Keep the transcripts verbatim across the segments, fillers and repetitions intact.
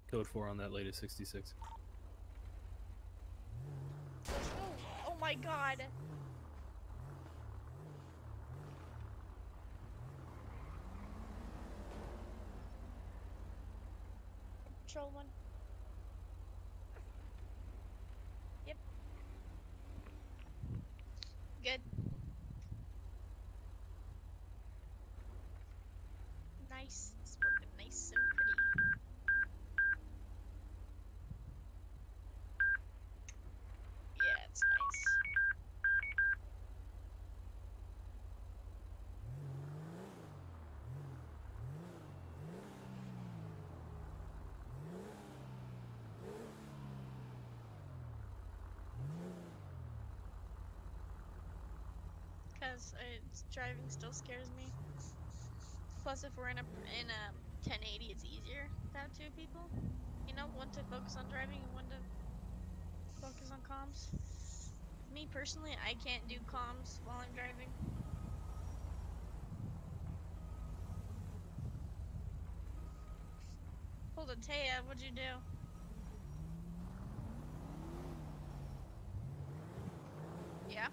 Code four on that latest sixty-six. Let's go. Oh my god. Patrol one. Yep. Good. Nice. It's working nice and pretty. Yeah, it's nice. Cause it's, driving still scares me. Plus, if we're in a in a ten eighty, it's easier to have two people. You know, one to focus on driving and one to focus on comms. Me personally, I can't do comms while I'm driving. Hold on, Taya, what'd you do? Yeah.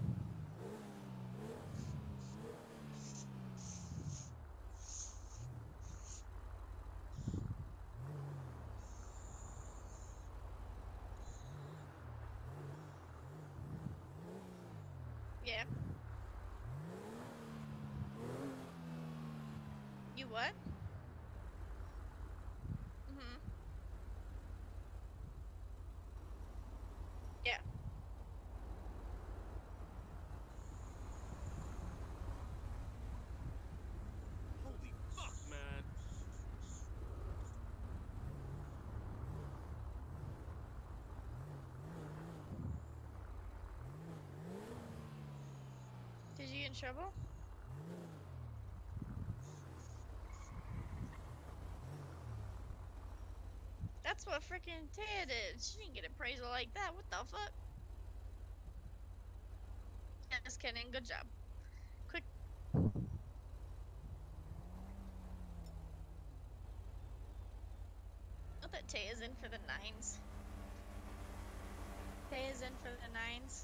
Yeah. You what? Mhm. Yeah. Holy fuck, man. Did you get in trouble? That's what freaking Taya did. She didn't get appraisal like that. What the fuck? Just kidding. Good job. Quick. Not that Taya's in for the nines. Taya's in for the nines.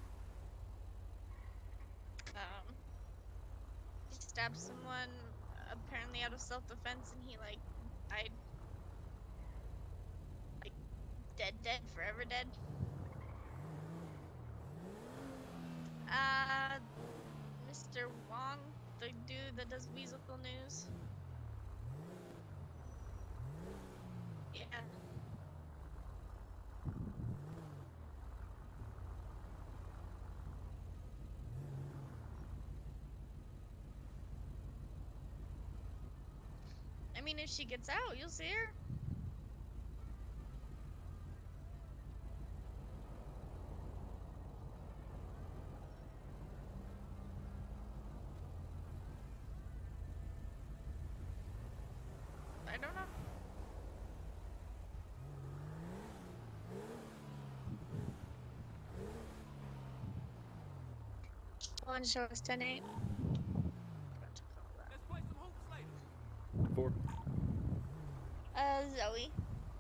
Um, he stabbed someone apparently out of self-defense, and he like died, like dead, dead, forever dead. Uh, Mister Wong, the dude that does Weasel News. Yeah. I mean, if she gets out, you'll see her. I don't know. One show us ten eight. Let's play some hoops later. Four. Uh, Zoe.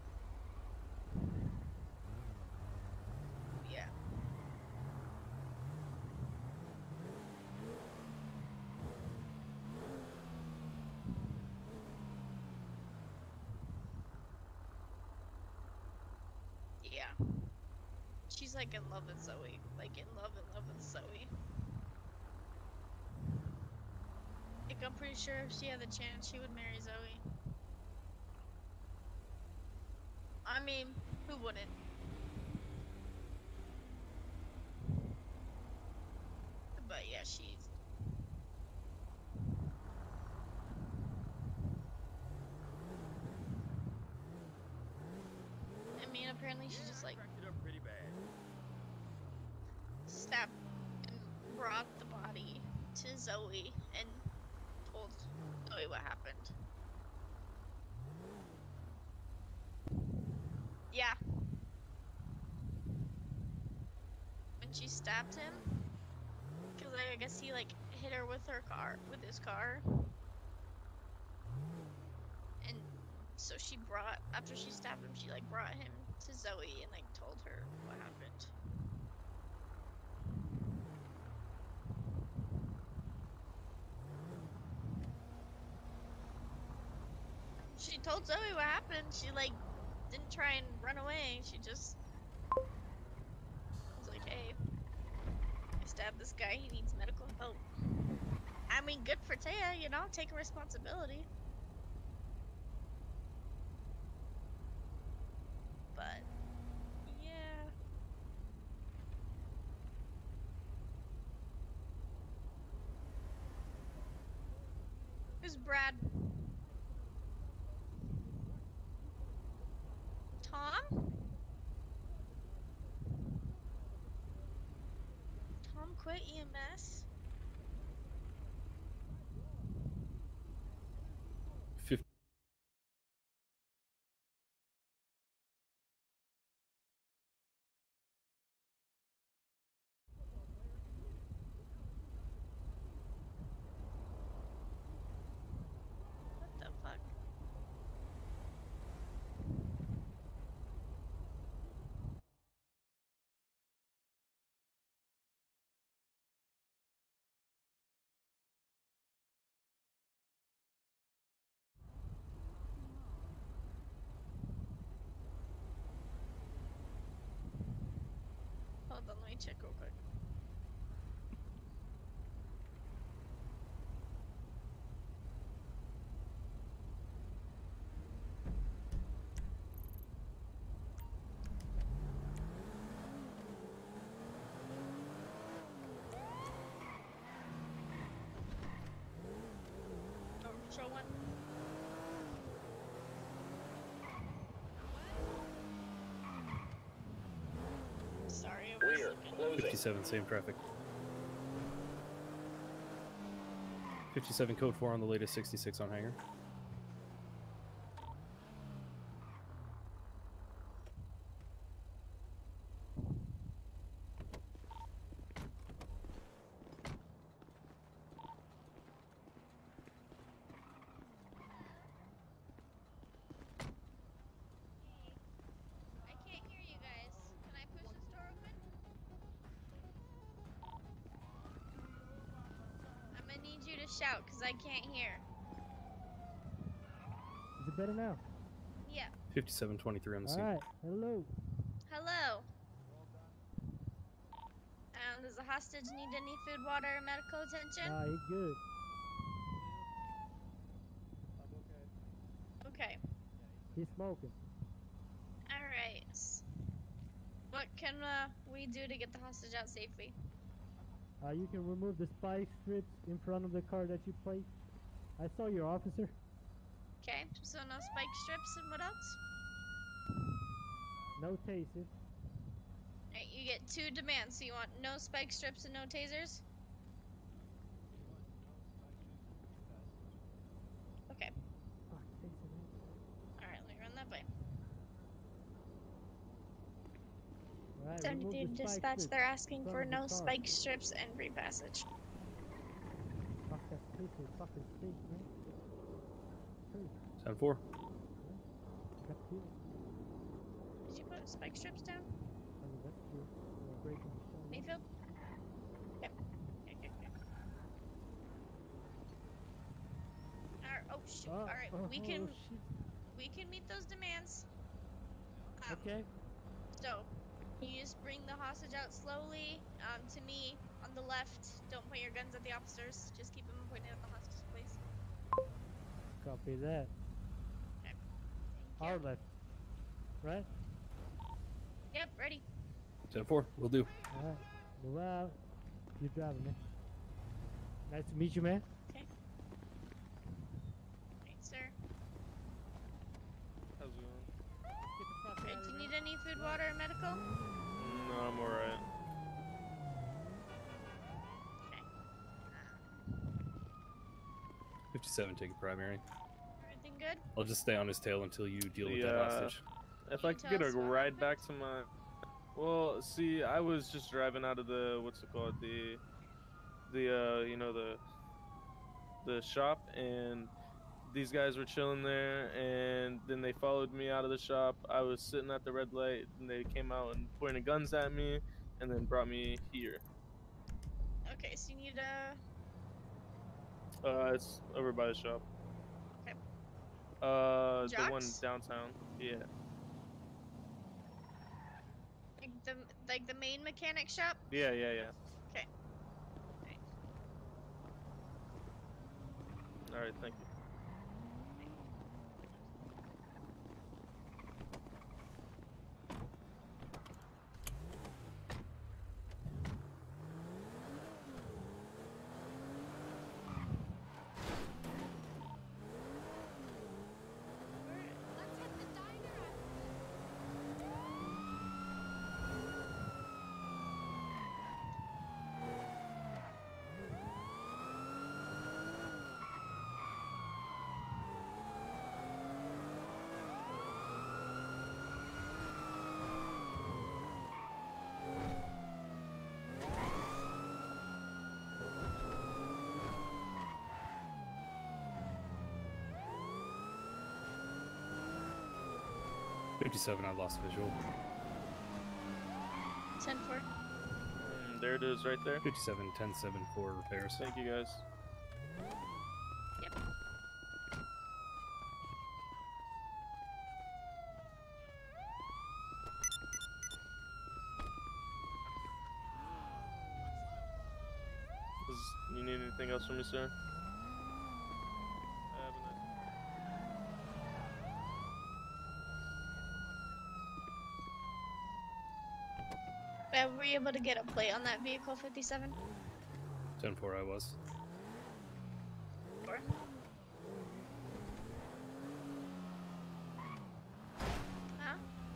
Yeah. Yeah. She's like in love with Zoe. Like in love, in love with Zoe. Like I'm pretty sure if she had the chance, she would marry Zoe. I mean, who wouldn't? But yeah, she's. I mean, apparently she Yeah, just I like cracked it up pretty bad. stabbed and brought the body to Zoe and told Zoe what happened. Yeah. When she stabbed him, because like, I guess he like hit her with her car, with his car, and so so she brought, after she stabbed him, she like brought him to Zoe and like told her what happened. She told Zoe what happened. She like didn't try and run away. She just was like, hey, I stabbed this guy, he needs medical help. I mean, good for Taya, you know, taking responsibility. But, yeah. Who's Brad? Tom? Tom quit E M S? Fif- What the fuck? Hold on, let me check real quick. Oh, control one. Sorry, I was looking. fifty-seven, same traffic. fifty-seven, code four on the latest sixty-six on hangar. I can't hear you guys. Can I push this door open? I'm gonna need you to shout because I can't hear. Is it better now? Yeah. fifty-seven, twenty-three on the scene. Alright, hello. Hello. Um, does the hostage need any food, water, or medical attention? Nah, you're good. Okay. He's smoking. Alright. What can uh, we do to get the hostage out safely? Uh, you can remove the spike strips in front of the car that you placed. I saw your officer. Okay, so no spike strips and what else? No tasers. Alright, you get two demands. So you want no spike strips and no tasers? Okay. Fuck, taser, man. Alright, let me run that by. Alright, remove seventy-three the spike dispatch, strips they're asking in front for of the no car. spike strips and free passage. Fuck that taser, fucking safe, man. Hey, ten four. got the deal. Did you put spike strips down? I mean, that's true. We're breaking the show. Mayfield? Yep. Okay, okay, okay. Alright, oh shoot. Oh, Alright, oh, we can oh, shit. we can meet those demands. Um, Okay. So, you just bring the hostage out slowly, um, to me, on the left. Don't point your guns at the officers. Just keep them pointed at the hostage, please. Copy that. Okay. Our Thank you. left. Right? Yep, ready. ten four, will do. Alright. Move out. You're driving, man. Nice to meet you, man. Okay. Right, sir. How's it going? Get the fuck Alright, out do of you here. need any food, water, or medical? No, I'm alright. Okay. fifty-seven, take a primary. Everything good? I'll just stay on his tail until you deal with that Yeah. hostage. If Can I you could tell get a us what ride happened? back to my, well, see, I was just driving out of the what's it called, the, the uh, you know, the, the shop, and these guys were chilling there, and then and they followed me out of the shop. I was sitting at the red light, and they came out and pointed guns at me, and then brought me here. Okay, so you need a. Uh, it's over by the shop. Okay. Uh, the one Jocks? downtown. Yeah. Like the like the main mechanic shop. Yeah, yeah, yeah. Okay. All right, thank you. Let's hit the diner after this. fifty-seven, I lost visual. ten four. Mm, there it is, right there. fifty-seven, ten seven for repairs. Thank you, guys. Yep. Is, you need anything else from me, sir? I have a nice- Uh, were you able to get a plate on that vehicle, fifty-seven? ten four, I was. Four. Huh?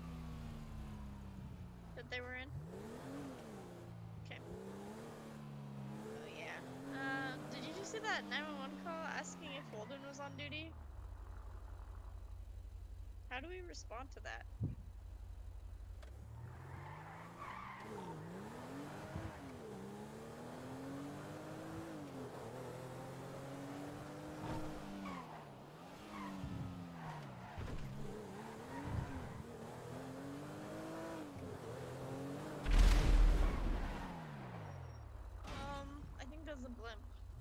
That they were in? Okay. Oh yeah. Uh, did you just see that nine one one call asking if Holden was on duty? How do we respond to that? Um, I think that's a blimp.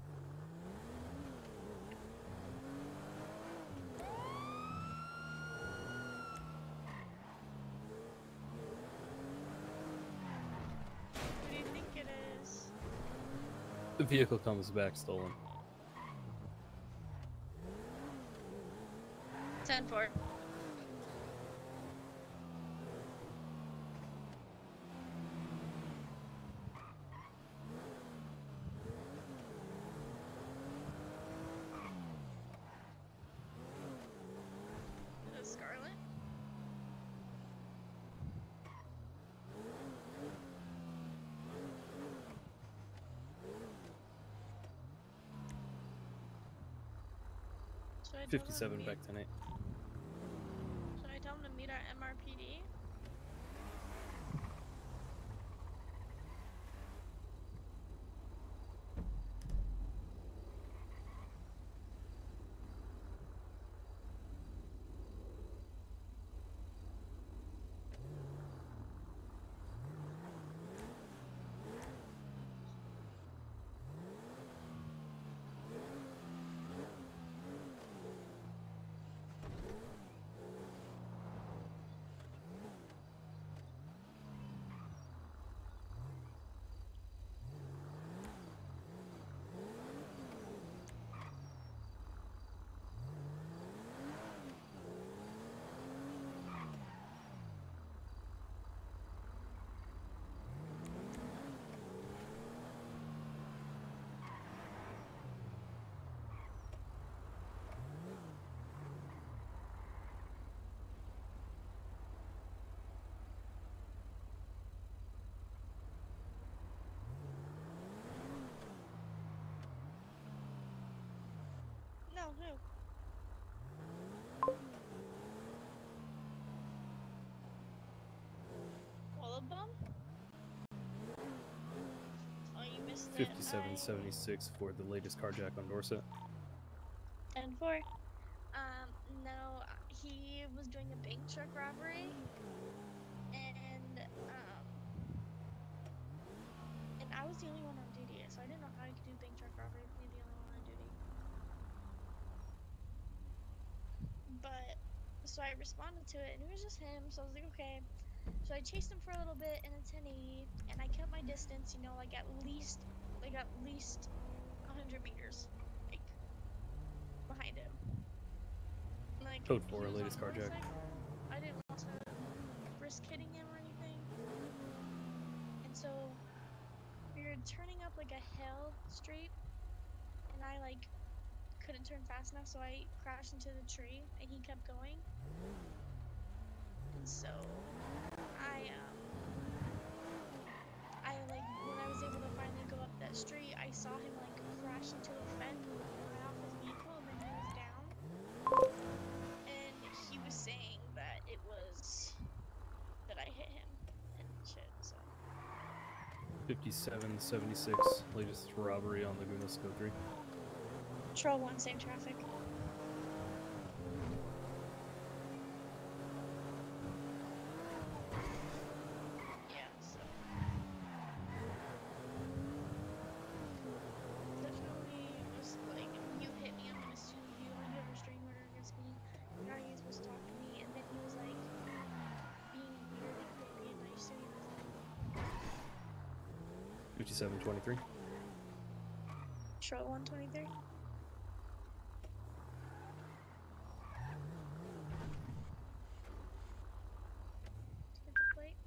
What do you think it is? The vehicle comes back stolen. ten four. Is it Scarlet? Should I tell them to fifty-seven, meet- back ten eight. Should I tell them to meet our M R P D? No, who? Willowbum? Oh, you missed it. fifty-seven seventy-six for the latest carjack on Dorset. ten four. Um, no, he was was doing a bank truck robbery, and um, and I was the only one on duty, so I didn't know how I could do bank truck robbery with me the only one on duty. But so I responded to it, and it was just him. So I was like, okay. So I chased him for a little bit in a ten eighty, and I kept my distance. You know, like at least, like at least one hundred meters, like behind him. Like, Code he four, was on latest a carjack. motorcycle. I didn't want to risk hitting him or anything. And so we were turning up like a hill straight, and I like couldn't turn fast enough, so I crashed into the tree, and he kept going. And so I um I like when I was able to finally go up that street, I saw him like crash into a fence and fly off his vehicle, and then he was down. And he was saying that it was that I hit him and shit. So fifty-seven seventy-six, latest robbery on Laguna Scope three. Troll one, same traffic. Yeah, so definitely was like, you hit me, I'm gonna sue you, you have a restraining order against me, you're not even supposed to talk to me. And then he was like being weird and creepy, and I sued him. fifty-seven twenty-three. Troll one twenty-three. Get the plate.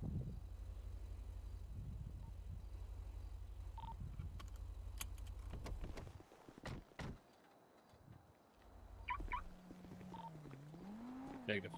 Negative.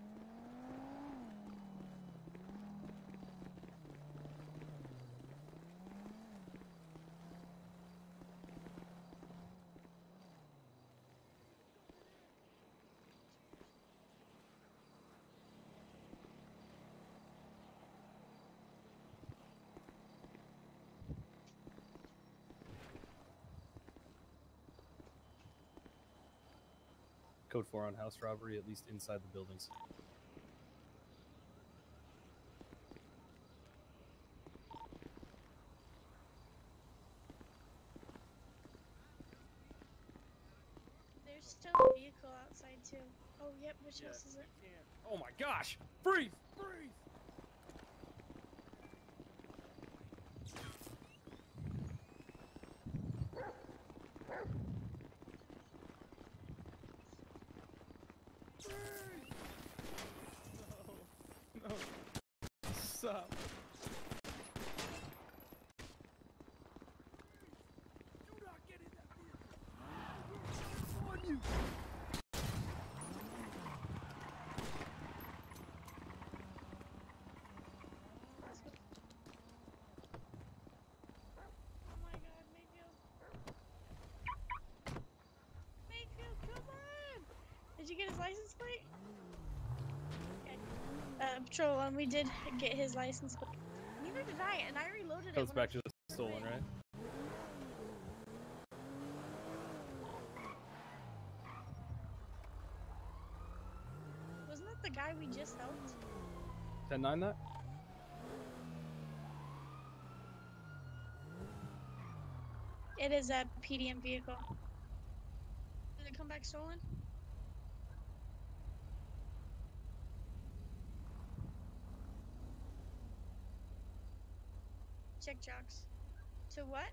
Code four on house robbery, at least inside the buildings. There's still a vehicle outside too. Oh, yep. Which house is it? Oh my gosh! Freeze! Freeze! No. No. Stop. Do not get in that vehicle. On you. Oh my god, Mayfield. Mayfield, come on! Did you get his license plate? Okay. Uh, Patrol one, we did get his license plate. Neither did I, and I reloaded Comes it. when I back to the stolen, right? Wasn't that the guy we just helped? ten nine that? It is a P D M vehicle. Did it come back stolen? Check jocks. To what?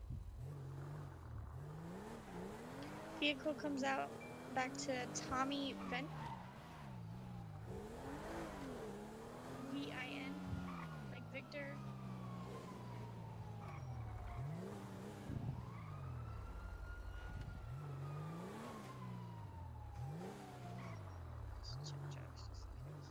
Vehicle comes out back to Tommy Vent. V I N. Like Victor. Let's check jocks just in case.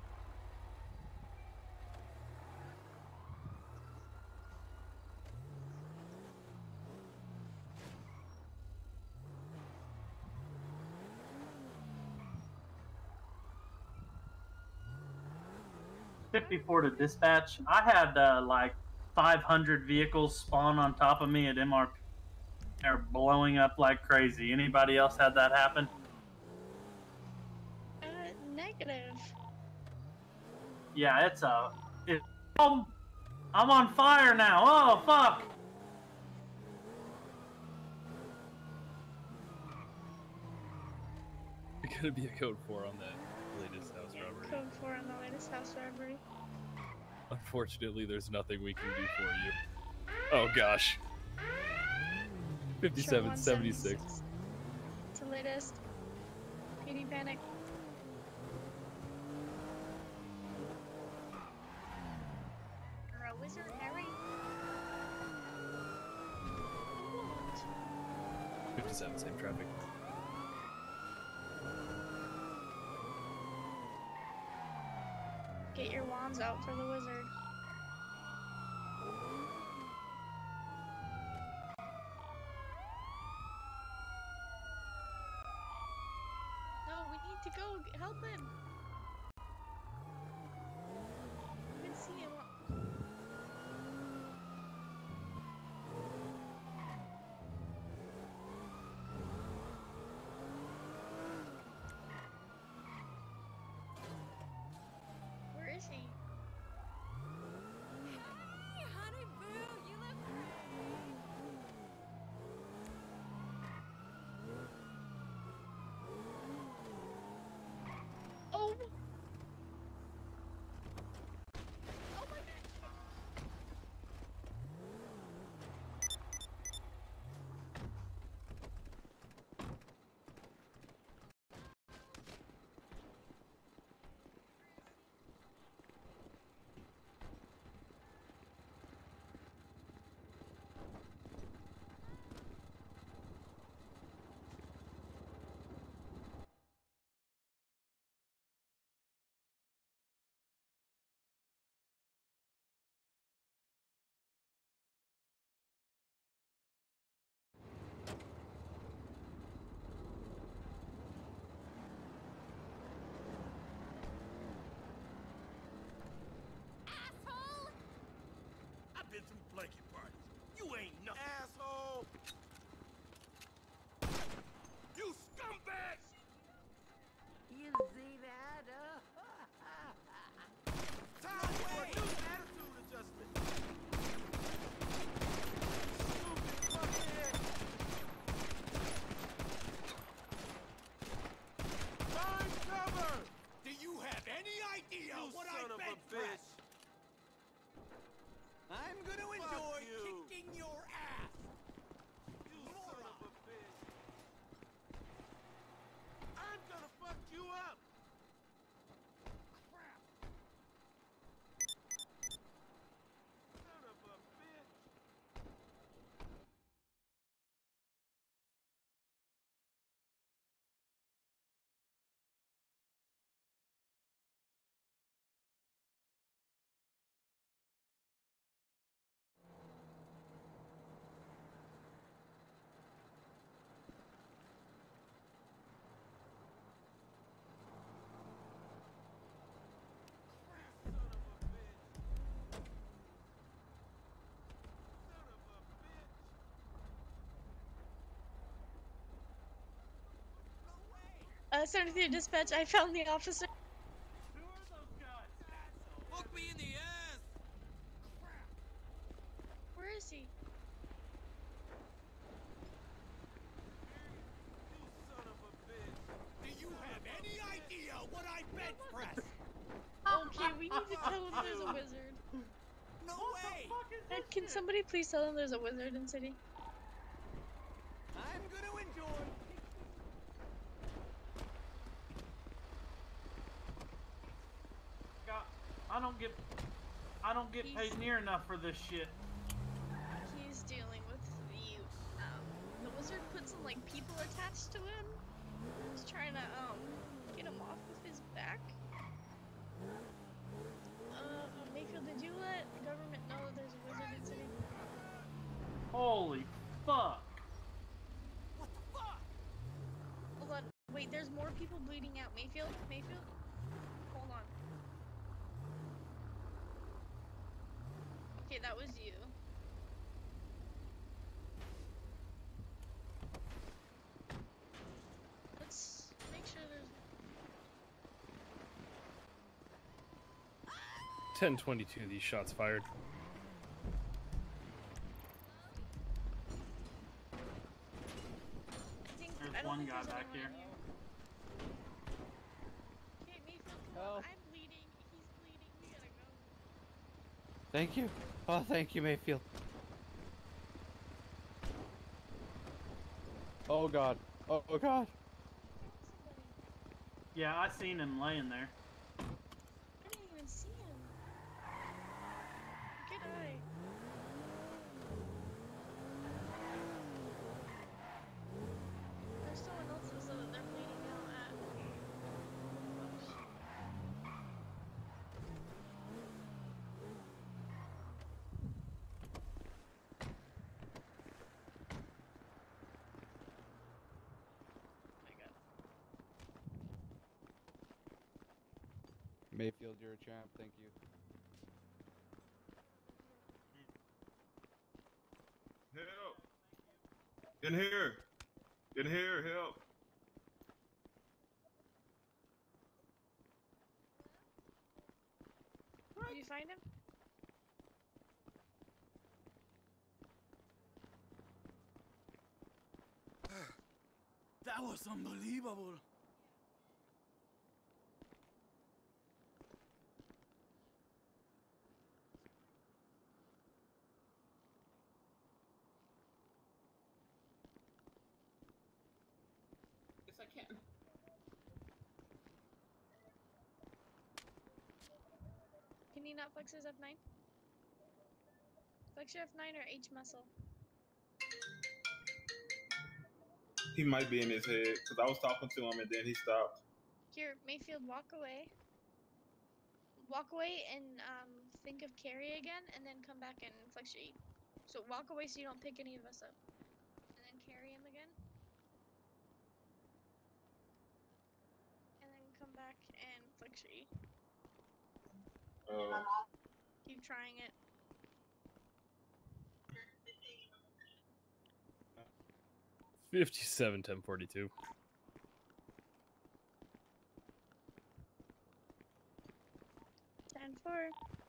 fifty-four to dispatch. I had uh, like five hundred vehicles spawn on top of me at M R P. They're blowing up like crazy. Anybody else had that happen? Uh, negative. Negative. Yeah, it's a. It, um, I'm on fire now. Oh fuck! It's gonna be a code four on that latest house robbery. Code four on the latest house robbery. Unfortunately, there's nothing we can do for you. Oh gosh. fifty-seven seventy-six. It's the latest. P D panic. You're a wizard, Harry. What? fifty-seven, same traffic. Get your wands out for the wizard. No, we need to go g- help him. I can see him. Where is he? Hey, honey boo, you look great. Oh! Oh my god! Asshole! I've been through blanket parties. You ain't no asshole. You scumbag! You see that? Time for a new attitude adjustment. Stupid fuckhead. Find cover! Do you have any idea You what son I of a bench bitch. press? I'm gonna Fuck enjoy you. kicking your ass. You son of a bitch. I'm gonna fuck you up. Crap. Son of a bitch. Son of a bitch. Son of a bitch. No way. Uh, seventy-three dispatch, I found the officer. Who are those guys? Fuck me in the ass. Where is he? You son of a bitch. Do you have any idea what I bench press? Okay, we need to tell him there's a wizard. No way. Uh, can somebody please tell him there's a wizard in city? I'm gonna enjoy. God, I don't get. I don't get paid near enough for this shit. He's dealing with the, um, the wizard put some, like, people attached to him. He's trying to, um, get him off of his back. Uh, Mayfield, did you let the government know that there's a wizard in city? Holy fuck! What the fuck? Hold on. Wait, there's more people bleeding out. Mayfield? Mayfield? Hold on. Okay, that was you. Let's make sure there's... ten twenty-two, these shots fired. I think, There's I don't one think guy there's back anyone here. in Okay, Mayfield, come Help. on. I'm bleeding. He's bleeding. We gotta go. Thank you. Oh, thank you, Mayfield. Oh god. Oh, oh god. Somebody. Yeah, I seen him laying there. I didn't even see him. Good eye. There's someone else that said that they're bleeding out at. Oh, shit. Oh my god. Mayfield, you're a champ. Thank you. Help! In here! In here, help! Did you find him? That was unbelievable. Yes, I can. Can you not flex his F nine? Flex your F nine or H muscle. He might be in his head because I was talking to him and then he stopped. Here, Mayfield, walk away. Walk away and um, think of carry again, and then come back and flex your E. So walk away so you don't pick any of us up. And then carry him again. And then come back and flex your E. Uh, Keep trying it. fifty-seven, ten forty-two. ten four.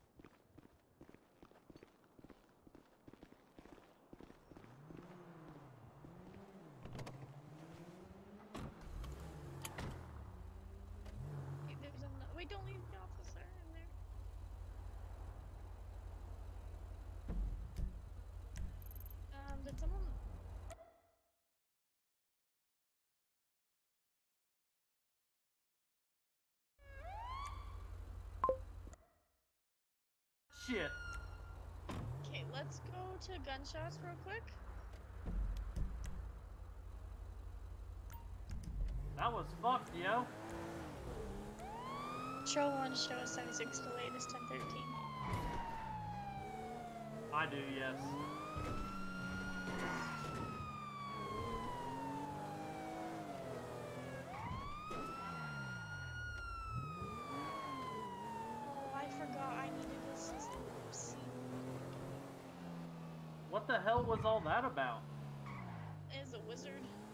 Wait, there's another. Wait, don't leave the officer in there. Um, did someone? Shit. Okay, let's go to gunshots real quick. That was fucked, yo. Show one, show us seventy-six to latest ten thirteen. I do, yes. Oh, I forgot I needed this system. Oopsie. What the hell was all that about? Is a wizard.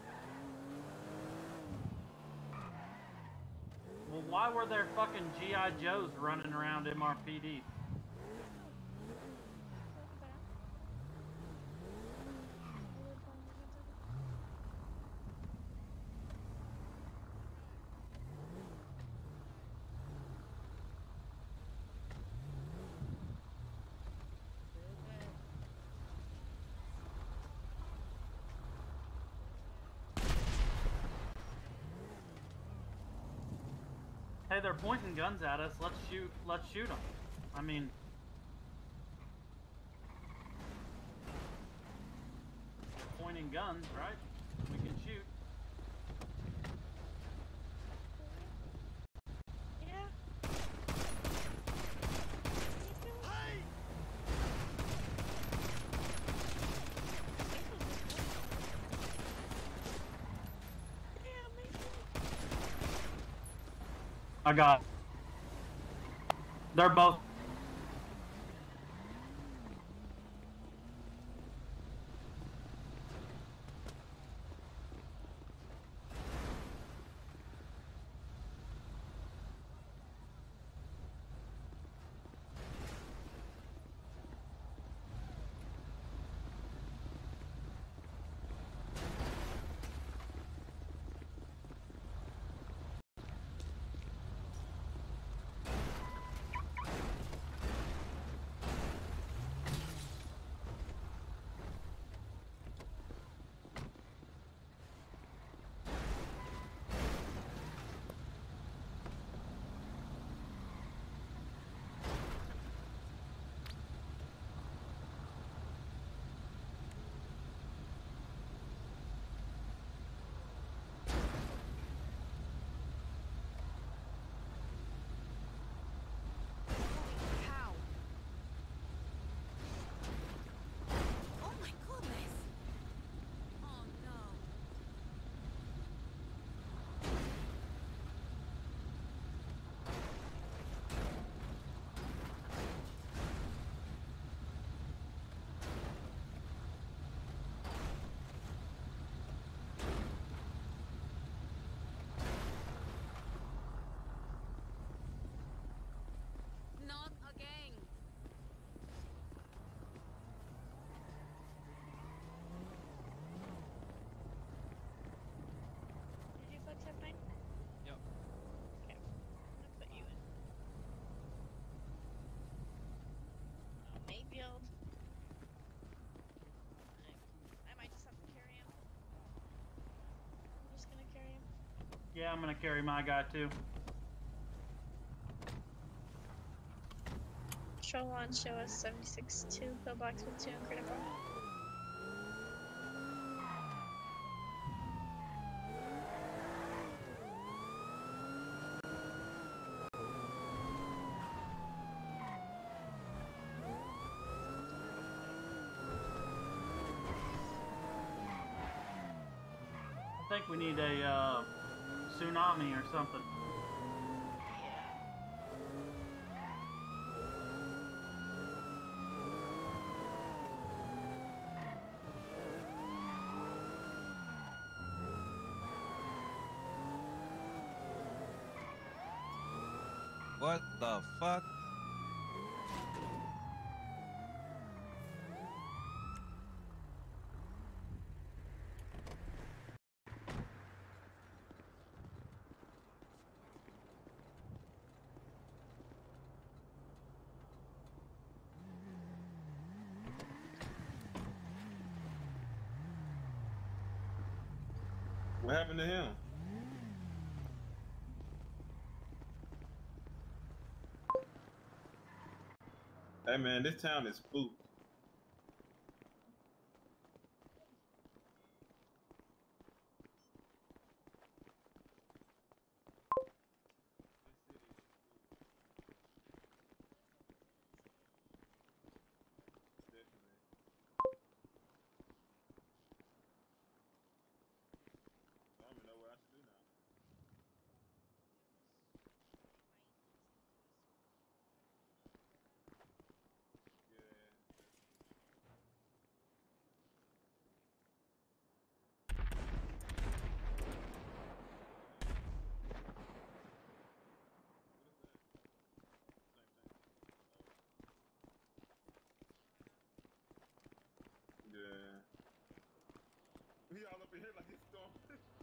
Well, why were there fucking G I Joes running around M R P D? Hey, they're pointing guns at us. Let's shoot. Let's shoot them. I mean, pointing guns, right? We can shoot. Yeah. Hey! I got. They're both. Yeah, I'm gonna carry my guy too. Show one, show us seventy-six two, pillbox with two and critical. I think we need a uh, tsunami or something. What the fuck? What happened to him? Hey man, this town is spooked. I don't even know what I should do now. Yeah. He all up in here like he's storming.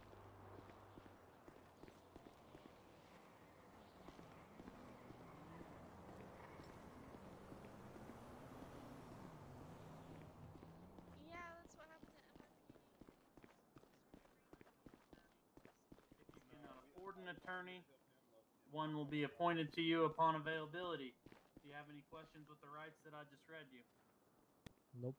Yeah, that's what happened at M R P D. If you cannot afford an attorney, one will be appointed to you upon availability. Do you have any questions with the rights that I just read you? Nope.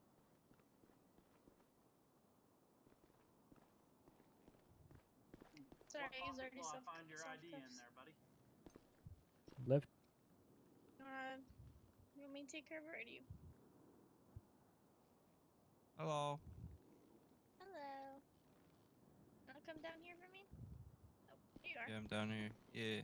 Sorry, What he's pocket already will I self find your I D in self-cuffs. there, buddy? Left. Uh, you want me to take care of it or do you? Hello. Hello. Wanna come down here for me? Oh, here you are. Yeah, I'm down here. Yeah.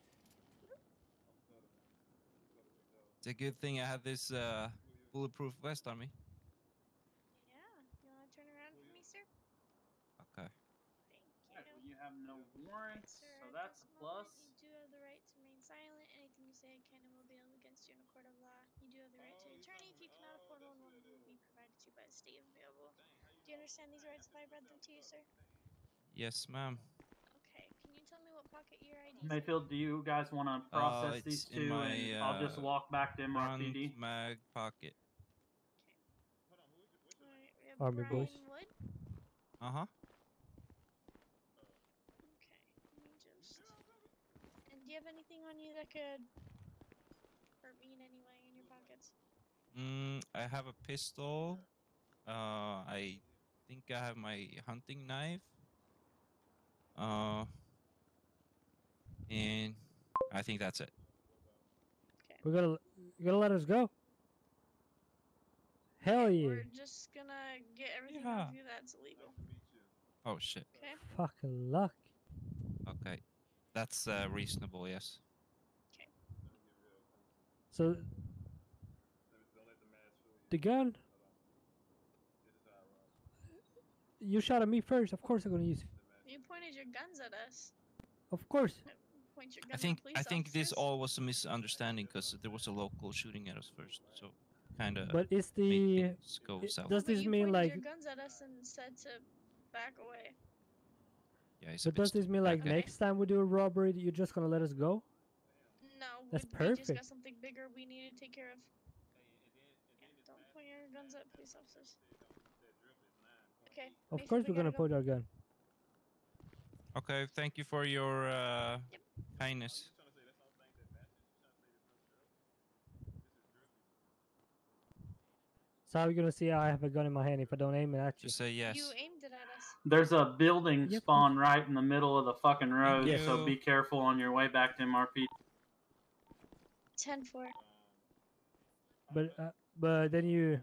It's a good thing I have this uh, bulletproof vest on me. Yeah. You wanna turn around for me, sir? Okay. Thank Alright, you. well, you have no Right, warrants, sir, so at that's a this plus. moment, you do have the right to remain silent. Anything you say can and will be held against you in a court of law. You do have the right to an attorney. If you cannot afford one, one will be provided to you by the state if available. Do you understand these rights if I read them to you, sir? Yes, ma'am. Okay. Can you tell me what pocket your I D is in? Mayfield, do you guys want to Uh, process it's these in two my and I'll just uh, walk back to M R P D? front mag pocket. Alright, we have Army Brian boys. Wood. Uh huh. Okay, let me just. And do you have anything on you that could hurt me in any way in your pockets? Mm, I have a pistol. Uh, I think I have my hunting knife. Uh, and I think that's it. We're gonna you gonna let us go? Hell yeah! We're just gonna get everything Yeah. off you that's illegal. Oh shit. Okay. Fucking luck. Okay, that's uh, reasonable. Yes. So the gun. You shot at me first. Of course I'm gonna use it. You pointed your guns at us. Of course. Point your gun I think at police I think this officers. all was a misunderstanding because there was a local shooting at us first, so kind of. But it's the. Go it- south. does But this you mean pointed like? your guns at us and said to back away. Yeah, he's a But bit does this stupid, mean that like guy. next time we do a robbery, you're just gonna let us go? No, That's we, we just perfect. got something bigger we need to take care of. Yeah, don't point your guns at police officers. Okay. Of Mayfield, course we we're gonna gotta go. put our gun. Okay, thank you for your uh, kindness. So how are you gonna see I have a gun in my hand if I don't aim it at you? Just say yes. You aimed it at us. There's a building Yep. spawn right in the middle of the fucking road, Thank so you. be careful on your way back to M R P. ten four. But uh, but then you.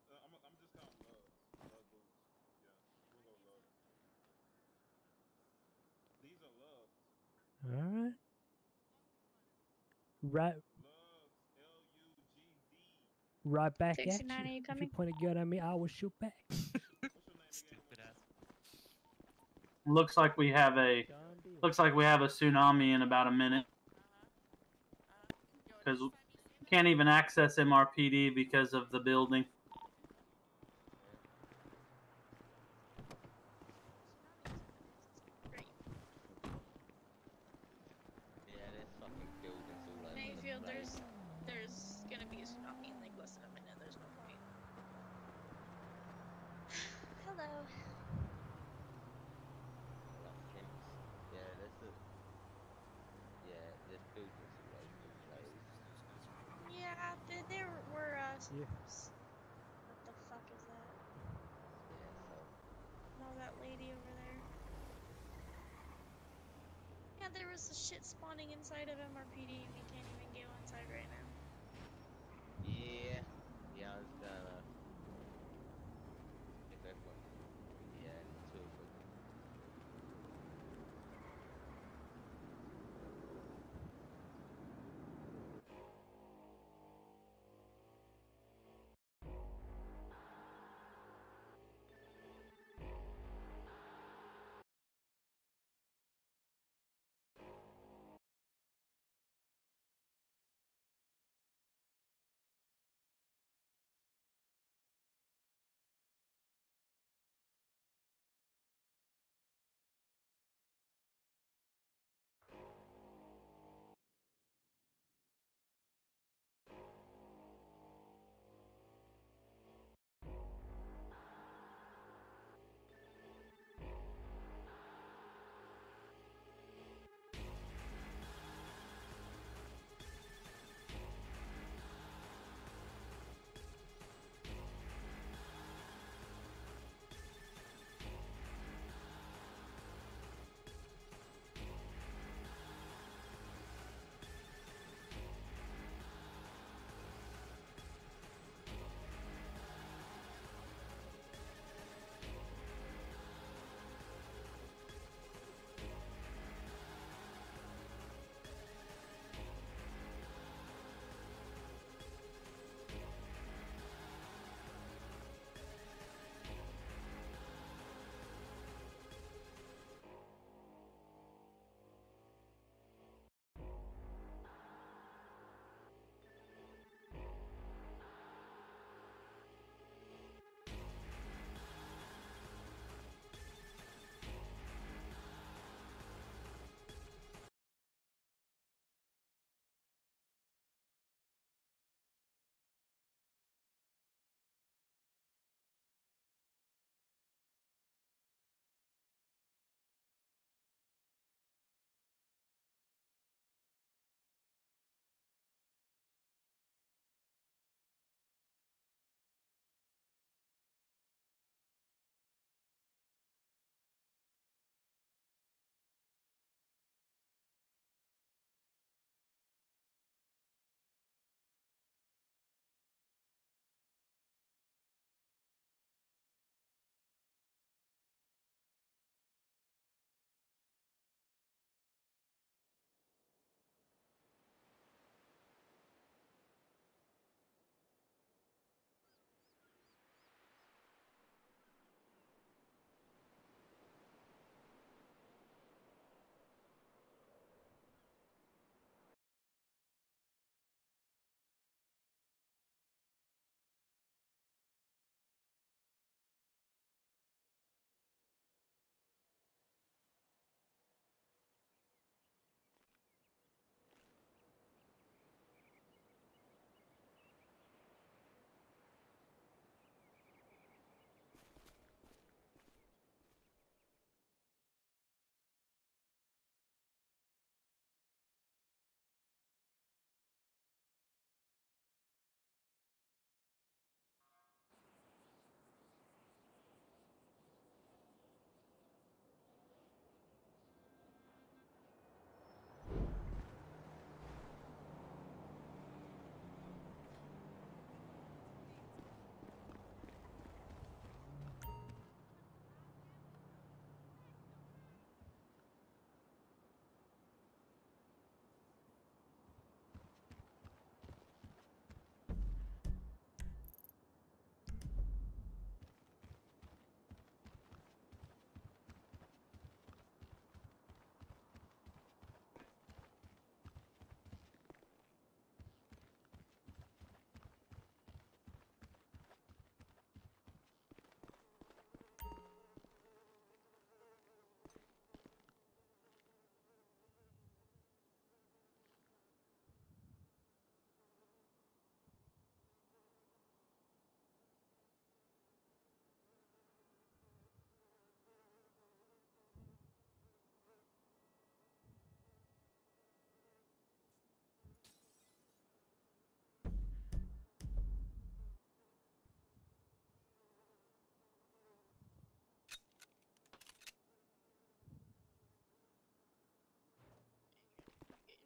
All right. Right. Right back at you. sixty-nine, are you If you coming? point a gun at me, I will shoot back. Stupid ass. Looks like we have a looks like we have a tsunami in about a minute because we can't even access M R P D because of the building. Great. Yeah, there's fucking buildings all over Mayfield, the place. there's there's gonna be a tsunami in like less than a minute. There's no point. Hello. Like chimps. Yeah, there's the. Yeah, there's buildings all over the place. Yeah, they, there were uh. s- Yeah. s- What the fuck is that? Yeah, so. No, that lady over there. Yeah, there was a shit spawning inside of M R P D. We can't even go inside right now. Yeah. Yeah, I was gonna. If everyone. Yeah, two of them.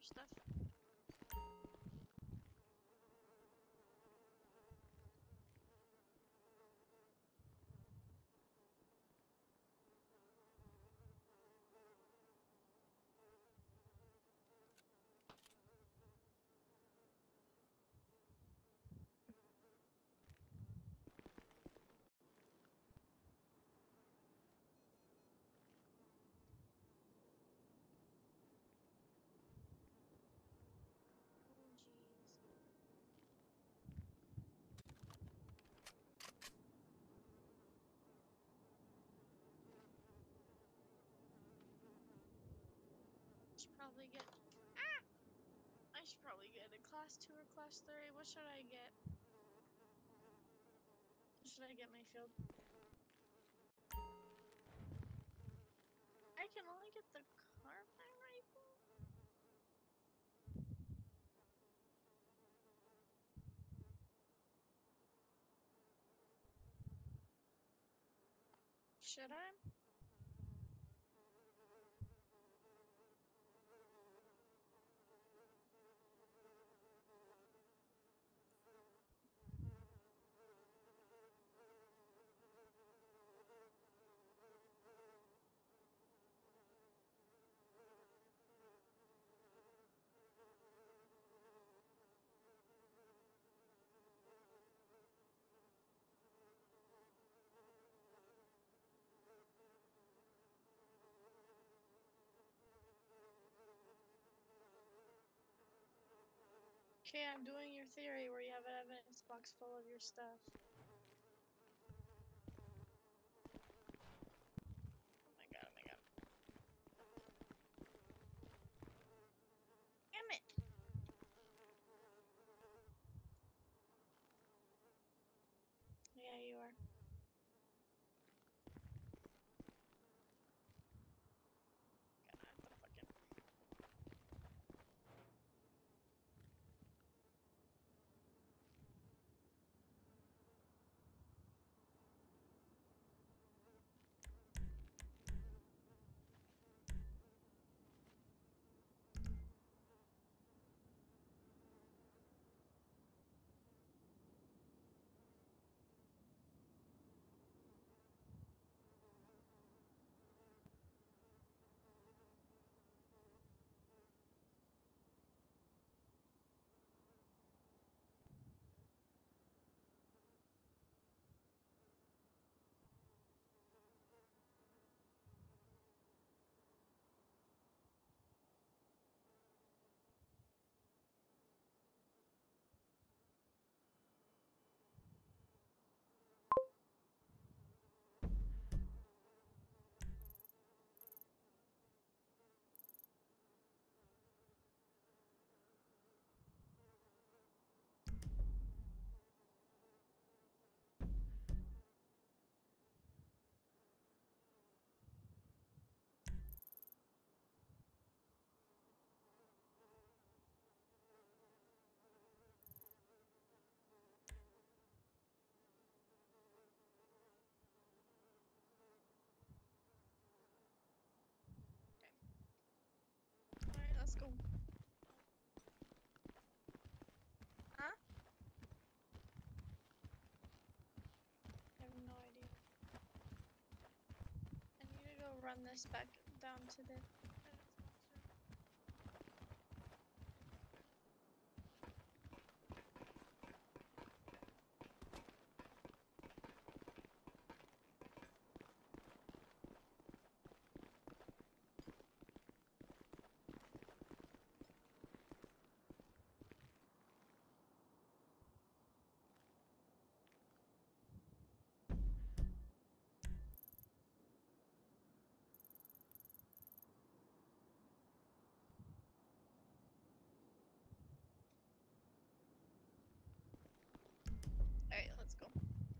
stuff. Oh, jeez. Should probably get. Ah! I should probably get a class two or class three. What should I get? What should I get, Mayfield? I can only get the carbine rifle? Should I? Okay, I'm doing your theory where you have an evidence box full of your stuff. Oh my god, oh my god. Damn it! Yeah, you are. God, the fucking... Alright, let's go. Huh? I have no idea. I need to go run this back down to the evidence box. Alright, let's go.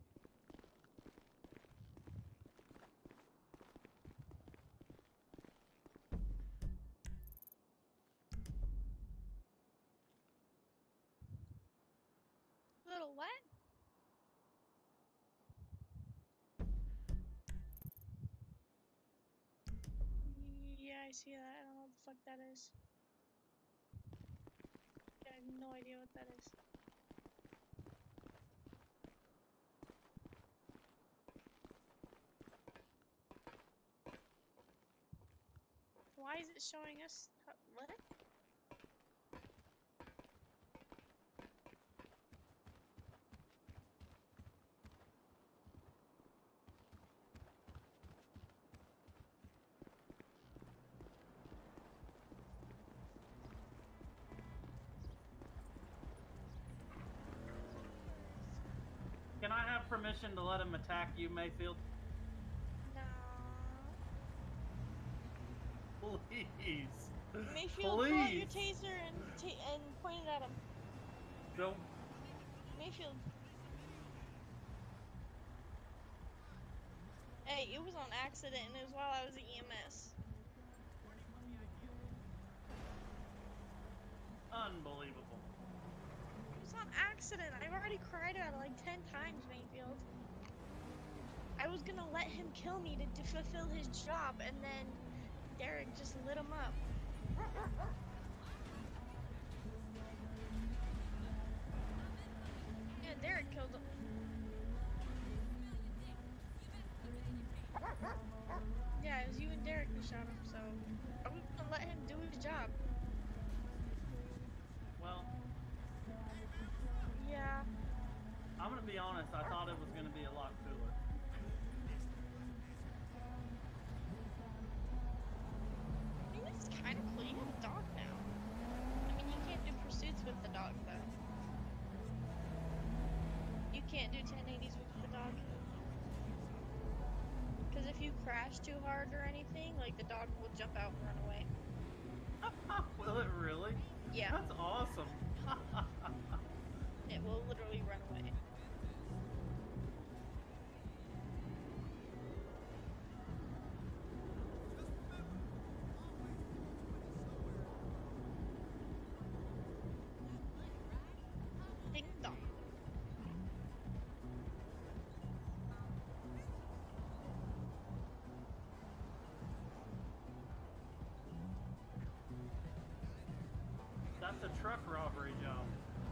Little what? Yeah, I see that. I don't know what the fuck that is. idea what that is. Why is it showing us? How, what? Can I have permission to let him attack you, Mayfield? No. Please. Mayfield, pull out your Please. taser and ta and point it at him. Don't. Mayfield. Hey, it was on accident and it was while I was at E M S. Unbelievable. It was on accident. I've already cried about it like ten times, Mayfield. I was gonna let him kill me to, to fulfill his job, and then Derek just lit him up. Yeah, Derek killed him. Yeah, it was you and Derek who shot him, so I was gonna let him do his job. Well, Yeah. I'm gonna be honest. I thought it was gonna be a lot cooler. I mean, it's kind of cool. You have a dog now. I mean, you can't do pursuits with the dog, though. You can't do ten eighties with the dog. Because if you crash too hard or anything, like, the dog will jump out and run away. Will it really? Yeah. That's awesome. It will literally run away. Ding dong. That's a truck robbery job.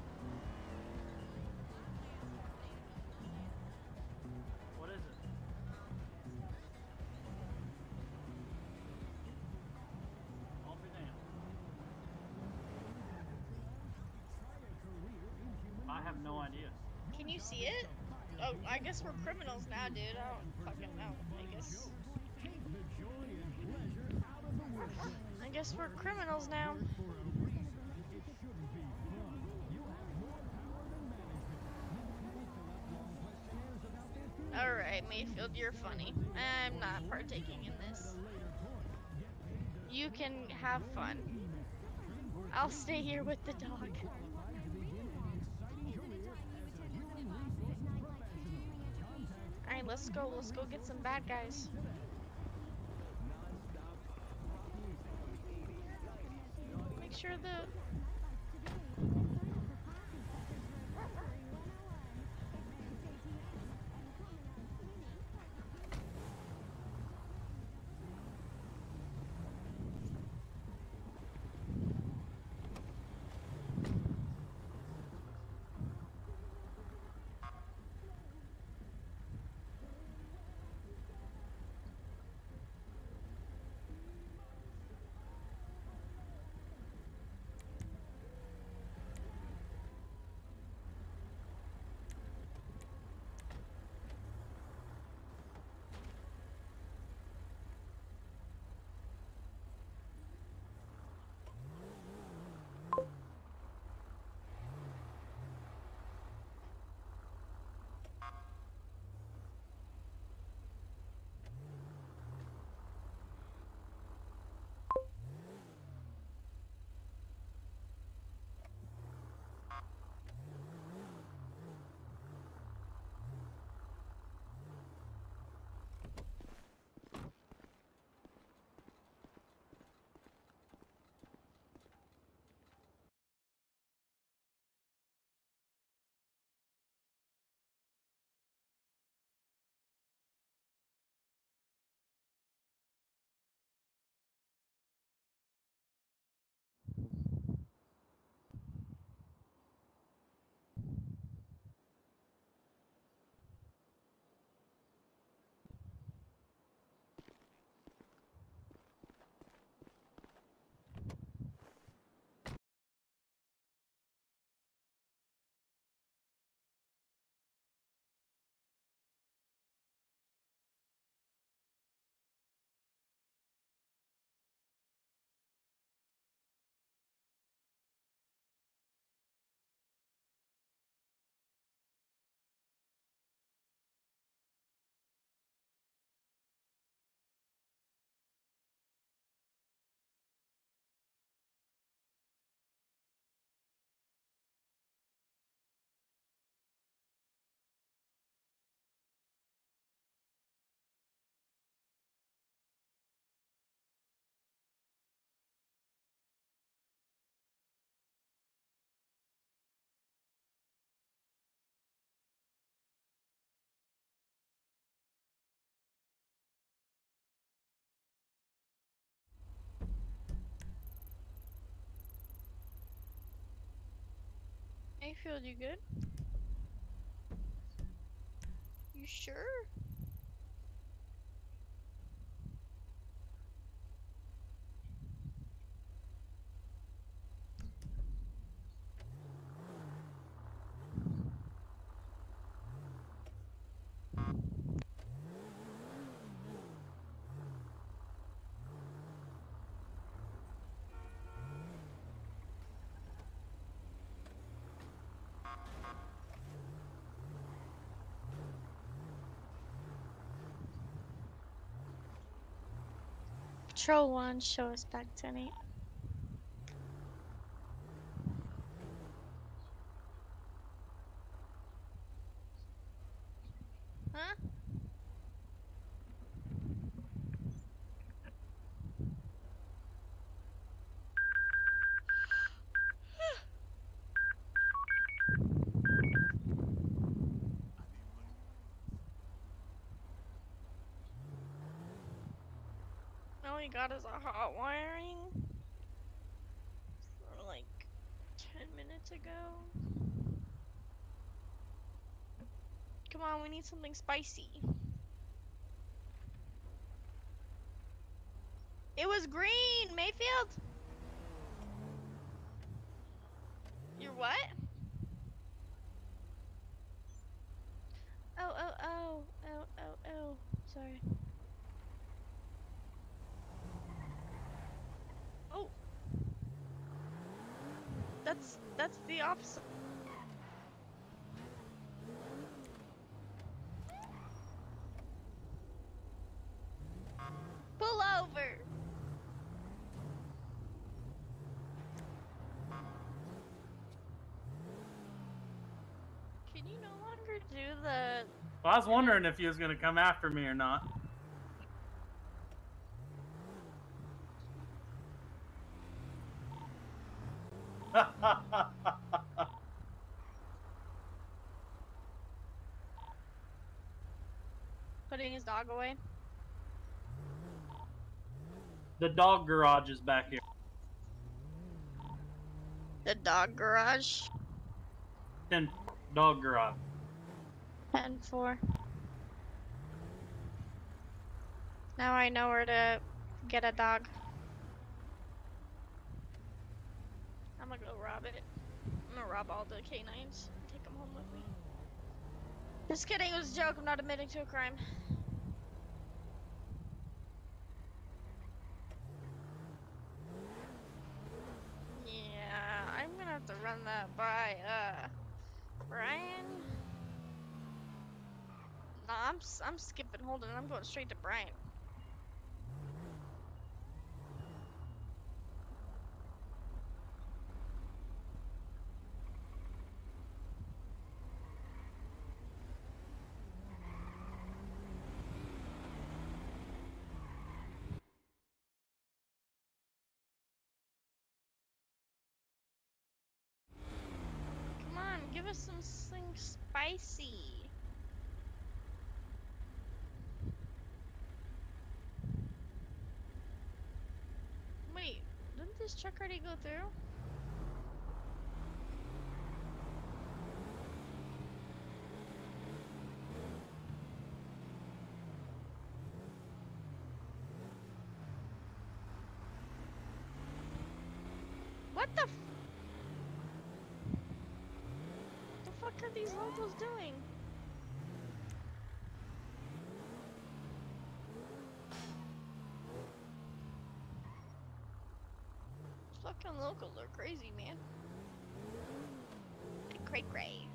What is it? I'll be damned. I have no idea. Can you see it? Oh, I guess we're criminals now, dude. I don't fucking know. I guess. I guess we're criminals now. Alright, Mayfield, you're funny. I'm not partaking in this. You can have fun. I'll stay here with the dog. Alright, let's go. Let's go get some bad guys. Make sure the... Mayfield, you good? You sure? Patrol one, show us back ten eight. Huh? All we got is a hot wiring from like ten minutes ago. Come on, we need something spicy. It was green, Mayfield. You're what? Oh, oh, oh, oh, oh, oh. Sorry. Oh. That's that's the opposite. Pull over. Can you no longer do the... Well, I was wondering if he was gonna come after me or not. Putting his dog away? The dog garage is back here. The dog garage? Then dog garage. ten four. Now I know where to get a dog. I'm gonna go rob it. I'm gonna rob all the canines and take them home with me. Just kidding, it was a joke. I'm not admitting to a crime. Yeah, I'm gonna have to run that by, uh, Brian. Nah, I'm, s- I'm skipping Holden. I'm going straight to Brian. Come on, give us something spicy. Wait, didn't this truck already go through? What the f- What the fuck are these locals doing? Fucking locals are crazy, man. Cray cray.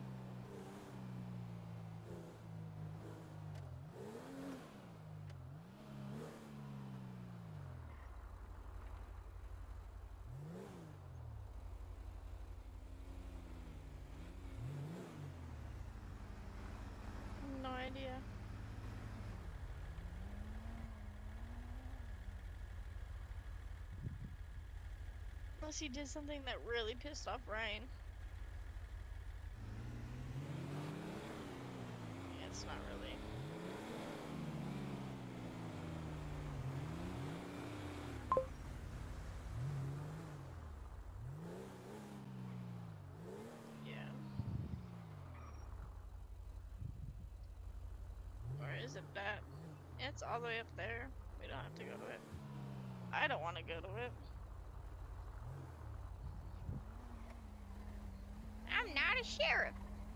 No idea. Unless he did something that really pissed off Ryan. Yeah, it's not really. Yeah. It's all the way up there. We don't have to go to it. I don't want to go to it. I'm not a sheriff.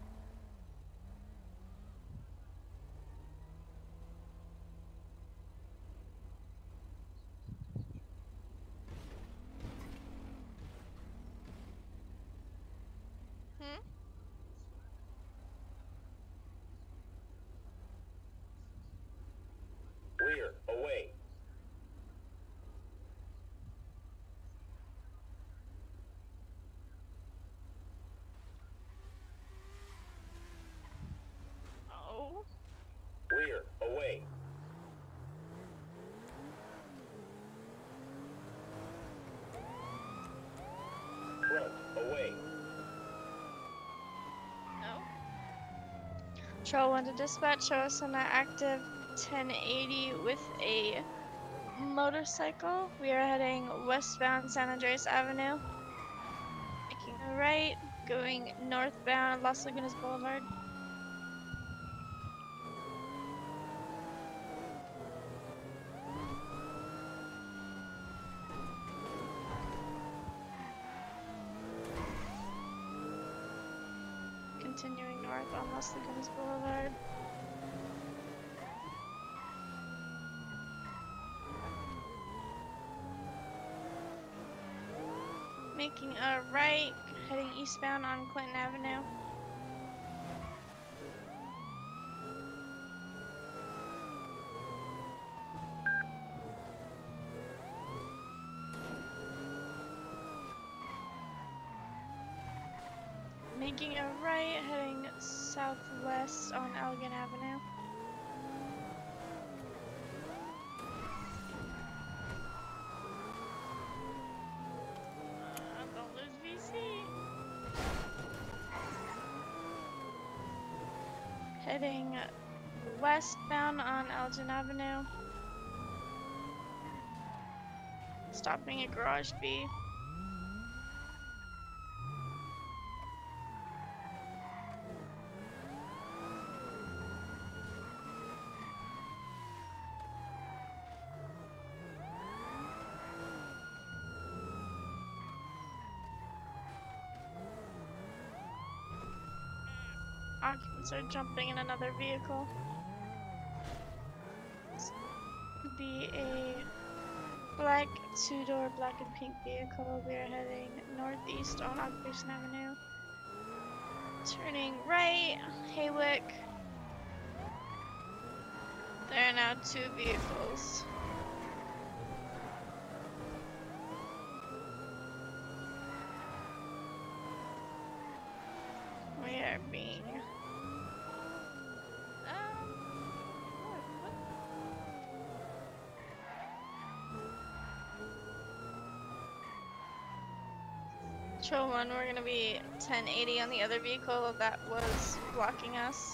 Hmm? Rear, away. Oh. Rear, away. Front, away. No. Patrol one to dispatch. Show us an active ten eighty with a motorcycle. We are heading westbound San Andreas Avenue. Making a right, going northbound Las Lagunas Boulevard. Continuing north on Las Lagunas Boulevard. Making a right, heading eastbound on Clinton Avenue. Making a right, heading southwest on Elgin Avenue. Uh, don't lose V C. Heading westbound on Elgin Avenue. Stopping at Garage B. Occupants are jumping in another vehicle. This would be a black two-door black and pink vehicle. We are heading northeast on Occupation Avenue. Turning right, Haywick. There are now two vehicles. We are being um what, what? Patrol one, we're gonna be ten eighty on the other vehicle that was blocking us.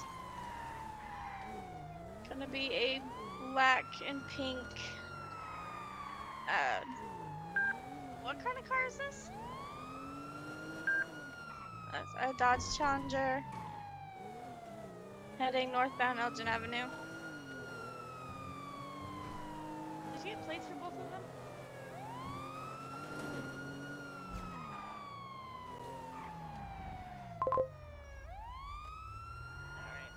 Gonna be a black and pink uh what kind of car is this? That's a Dodge Challenger heading northbound Elgin Avenue. Did you get plates for both of them? Alright.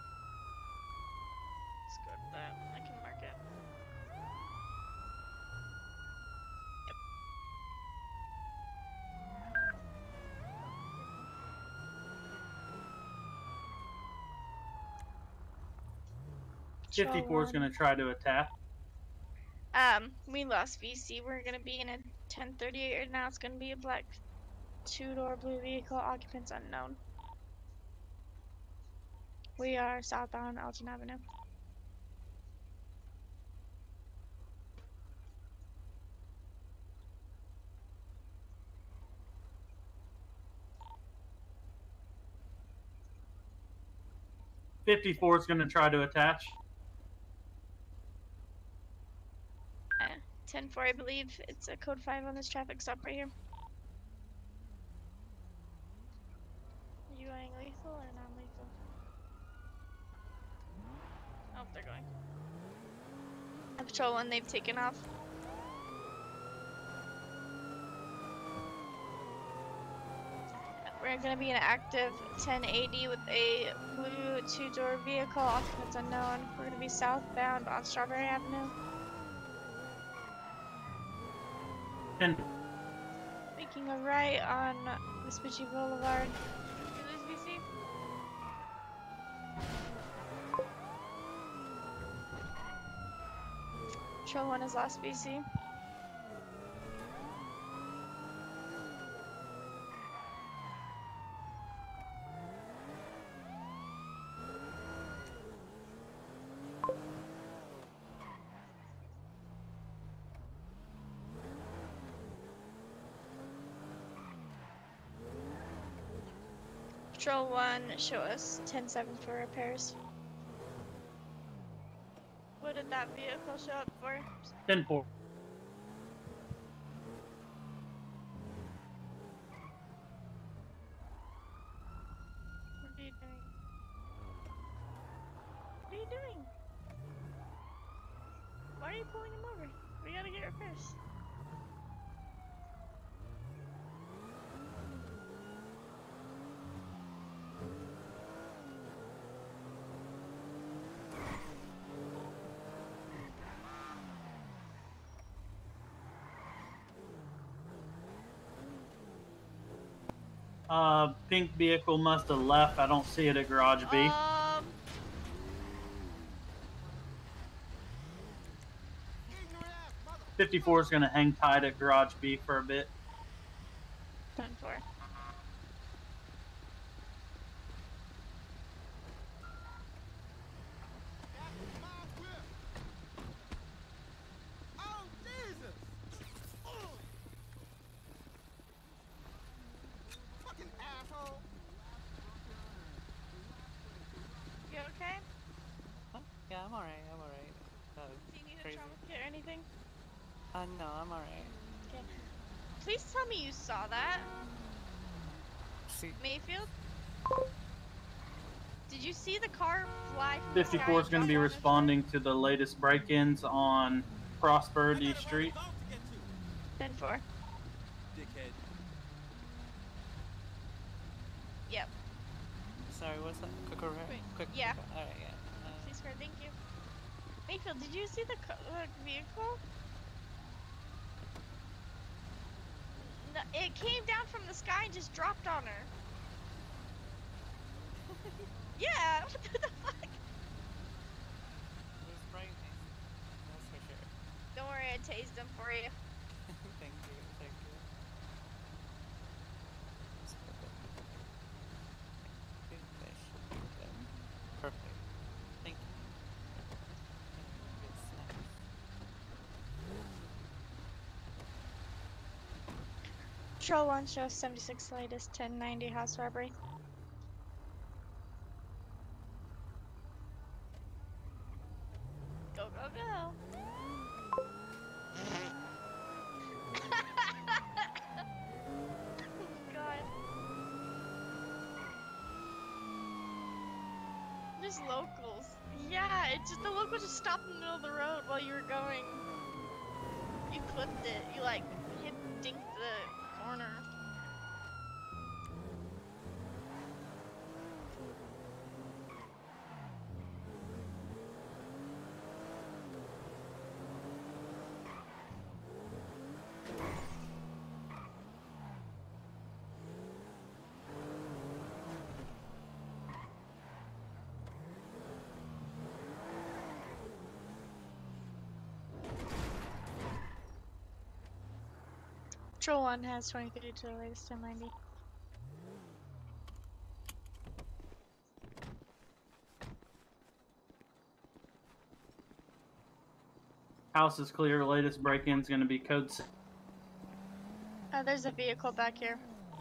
Let's go to that. I can mark it. fifty-four is going to try to attack. Um, we lost V C. We're gonna be in a ten thirty-eight right now. It's gonna be a black two-door blue vehicle. Occupants unknown. We are southbound Elgin Avenue. fifty-four is going to try to attach. Uh, ten four, I believe. It's a code five on this traffic stop right here. Are you going lethal or non-lethal? Oh, they're going. Patrol one, they've taken off. We're gonna be an active ten eighty with a blue two-door vehicle, occupants unknown. We're gonna be southbound on Strawberry Avenue. And Making a right on Vespucci Boulevard. Did we lose V C? Patrol one has lost V C. Patrol one, show us ten seven for repairs. What did that vehicle show up for? ten four. What are you doing? What are you doing? Why are you pulling him over? We gotta get repairs. Uh, pink vehicle must have left. I don't see it at Garage B. Um, fifty-four is going to hang tight at Garage B for a bit. ten four. Oh, Jesus! Fucking asshole! You okay? Huh? Yeah, I'm alright, I'm alright. Uh, Do you need crazy. a trauma kit or anything? Uh, no, I'm alright. Okay. Please tell me you saw that. See? Mayfield? Did you see the car fly from fifty-four is the sky going to and be drop on responding to the latest break-ins on Prosperity Street. ten four. Dickhead. Yep. Sorry, what's that? Quick, quick, Wait, quick. yeah. quick- Alright, yeah. Uh, Please, sir, thank you. Mayfield, did you see the co- uh, vehicle? No, it came down from the sky and just dropped on her. Yeah, what the fuck? it was frightening. That's for sure. Don't worry, I tased him for you. Thank you, thank you. Let's go back. I think that should be good. Perfect. Thank you. Good snacks. Patrol one shows seventy-six latest ten ninety house robbery. Go, go, go. God. Just locals. Yeah, it just the locals just stopped in the middle of the road while you were going. You clipped it. You like hit dinked the corner. Patrol one has twenty-three to the latest ten ninety. House is clear. Latest break-in is going to be code six. Uh, there's a vehicle back here.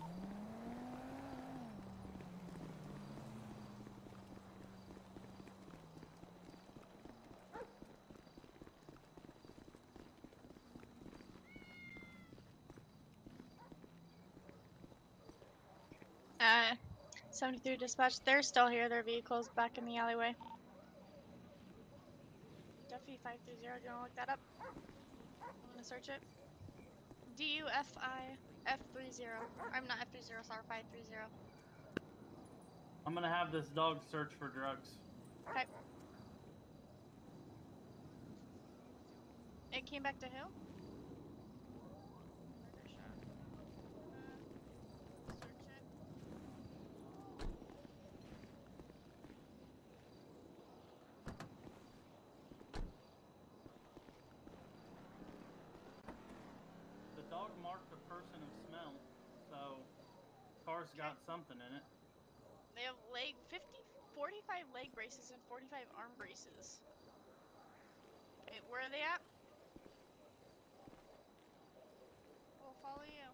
Uh, seventy-three dispatch. They're still here. Their vehicle's back in the alleyway. Duffy P five three zero. Do you want to look that up? I'm gonna search it. D U F I F three zero. I'm not F three zero, sorry, five three zero. I'm gonna have this dog search for drugs. Okay. It came back to who? The dog marked a person of smell, so car's got something in it. They have leg fifty, forty-five leg braces and forty-five arm braces. Okay, where are they at? We'll follow you.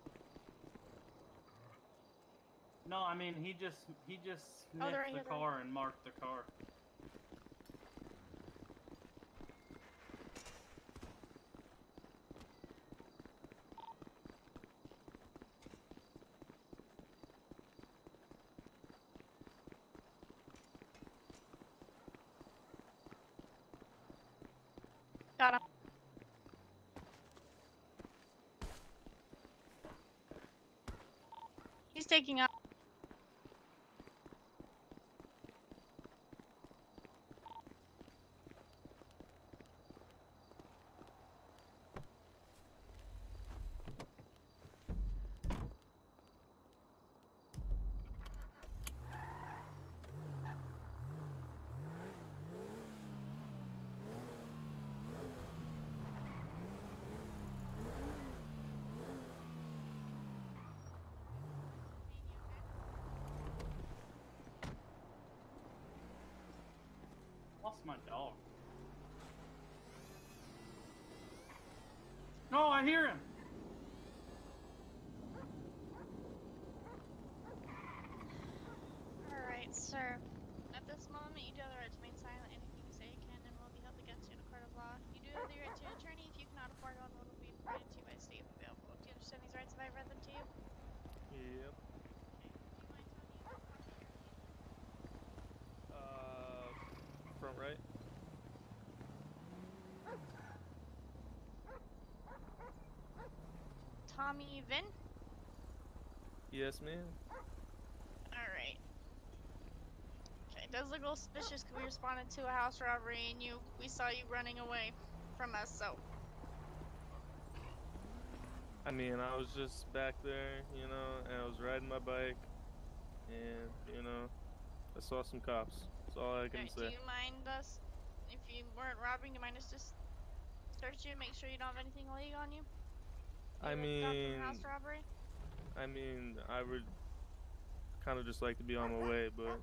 No, I mean he just he just Oh, sniffed they're right the here, they're car and marked the car. Got him. He's taking up. Lost my dog. No, I hear him. Alright, sir. At this moment, you do have the right to remain silent. Anything you say can and will be held against you in a court of law. You do have the right to an attorney if you cannot afford one. One will be provided to you by state if available. Do you understand these rights if I read them to you? Yep. Uh, front right. Tommy Vin? Yes, ma'am. Alright. Okay, it does look a little suspicious because we responded to a house robbery and you we saw you running away from us, so I mean, I was just back there, you know, and I was riding my bike, and, you know, I saw some cops. That's all I can okay, say. do you mind us if you weren't robbing, do you mind us just search you, make sure you don't have anything illegal on you? I You were stopped mean, from house robbery? I mean, I would kind of just like to be on my way, but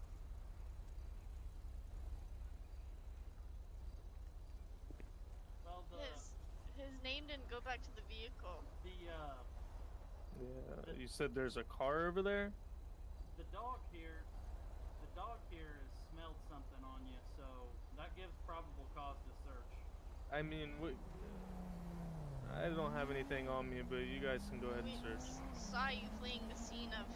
Well, the His his name didn't go back to the vehicle. the uh yeah. You said there's a car over there? the dog here, the dog here has smelled something on you, so that gives probable cause to search. I mean, what? I don't have anything on me, but you guys can go ahead We and search. s- saw you fleeing the scene of.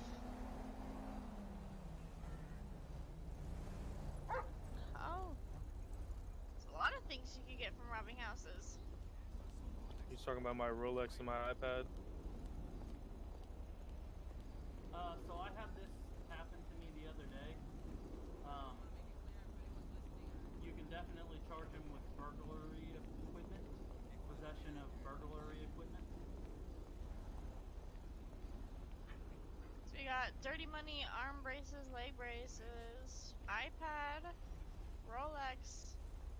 Oh. There's a lot of things you could get from robbing houses. You talking about my Rolex and my iPad? Uh, so I had this happen to me the other day. Um, you can definitely charge him with burglary equipment, possession of burglary equipment. So we got dirty money, arm braces, leg braces, iPad, Rolex,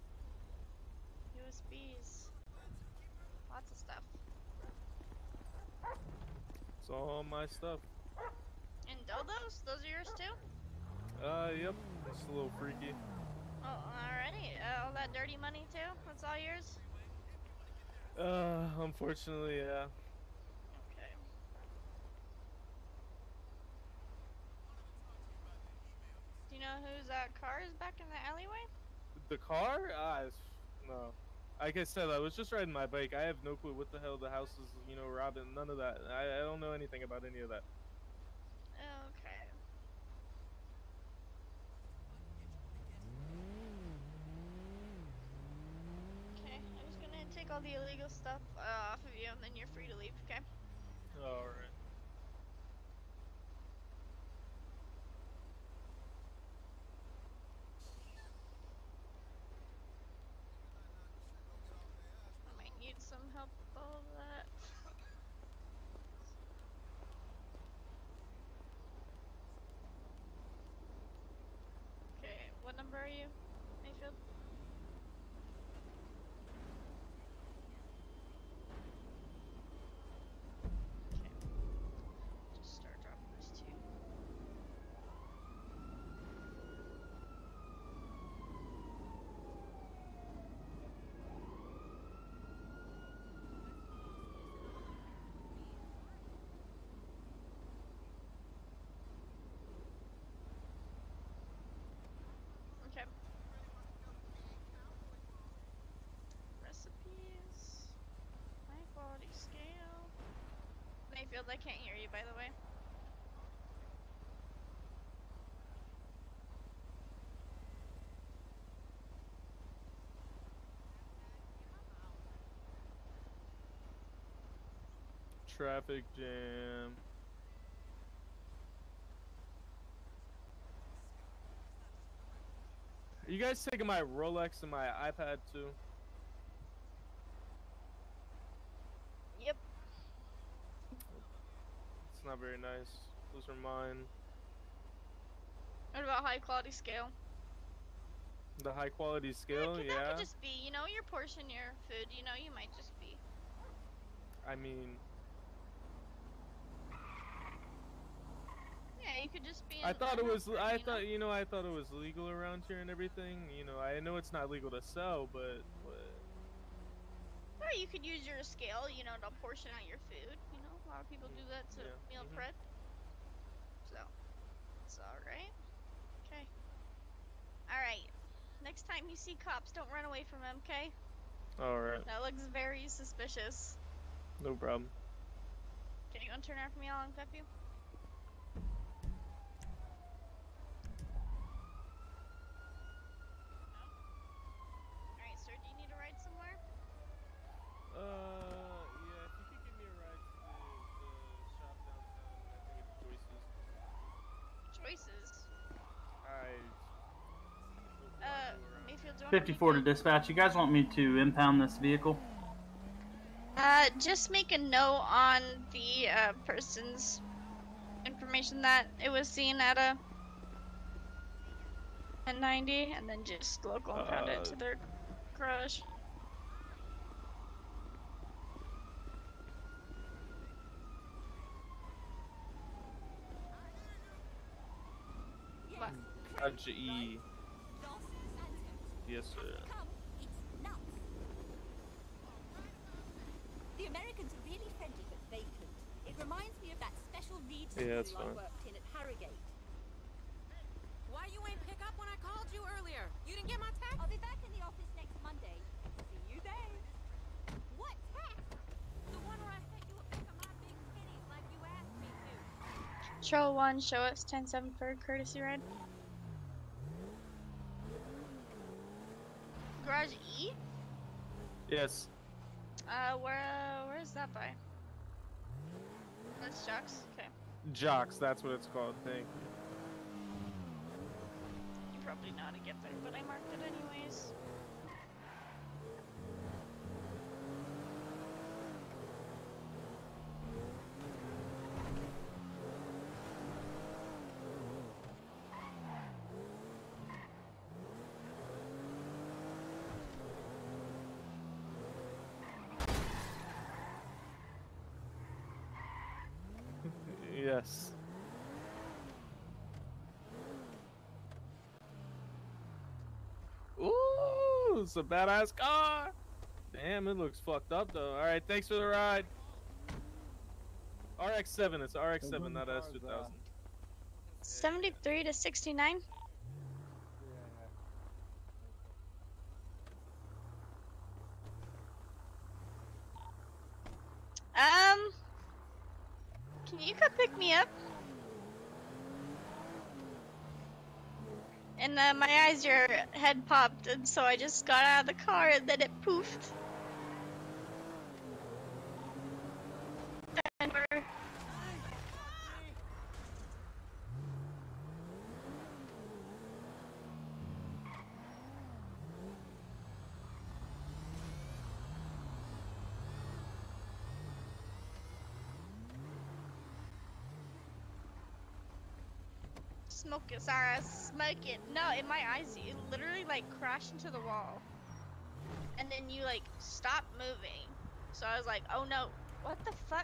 U S Bs, lots of stuff. It's all my stuff. And dildos? Those are yours too? Uh, yep. It's a little freaky. Oh, alrighty. Uh, all that dirty money too? That's all yours? Uh, unfortunately, yeah. Okay. Do you know whose uh, car is back in the alleyway? The car? Ah, it's, no. Like I said, I was just riding my bike. I have no clue what the hell the house is, you know, robbing. None of that. I, I don't know anything about any of that. Okay. take all the illegal stuff uh, off of you, and then you're free to leave. Okay. All right. I might need some help with all of that. Okay, what number are you, Mayfield? Okay. Just start dropping this too. Okay. Recipes. High quality scale. Mayfield, I can't hear you, by the way. Traffic jam. Are you guys taking my Rolex and my iPad too? Yep. It's not very nice. Those are mine. What about high quality scale? The high quality Yeah, scale, 'cause yeah. that could just be, you know, your portion, your food, you know, you might just be. I mean, Yeah, you could just be. I in thought it the was. house, I you know? thought you know. I thought it was legal around here and everything. You know, I know it's not legal to sell, but. but Or you could use your scale, you know, to portion out your food. You know, a lot of people do that to Yeah, meal mhm. prep. So, it's alright. Okay. Alright. Next time you see cops, don't run away from them, okay? all right, That looks very suspicious. no problem. Can you turn around for me? I'll unclip you. Alright, sir, do you need a ride somewhere? Uh, yeah. If you could give me a ride to the, the shop downtown, I think it's Joyce's. Choices. I. Uh, Mayfield, do you want me to fifty-four to dispatch. You guys want me to impound this vehicle? Uh, just make a note on the uh, person's information that it was seen at a ten ninety, and then just local impound it Uh, to their garage. What? Garage E. Yes, sir. The Americans are really friendly but vacant. It reminds me of that special needs Yeah, that's school I fine. worked in at Harrogate. Why you ain't pick up when I called you earlier? You didn't get my text? I'll be back in the office next Monday. See you then. What text? The one where I said you would pick up my big kitties like you asked me to. Patrol one, show us ten seven for a courtesy ride. Garage E? Yes. Uh, where, uh, where is that by? That's Chuck's? Okay. Jocks. That's what it's called. Thank you. You probably know how to get there, but I marked it anyways. Yes. Ooh, it's a badass car. Damn, it looks fucked up though. All right, thanks for the ride. R X seven. It's R X seven, not S two thousand. seventy-three to sixty-nine? Um, can you come pick me up? And uh, my eyes, your head popped, and so I just got out of the car, and then it poofed. smoking. Sorry, I was smoking. No, in my eyes, you literally like crashed into the wall, and then you like stopped moving. So I was like, oh no, what the fuck?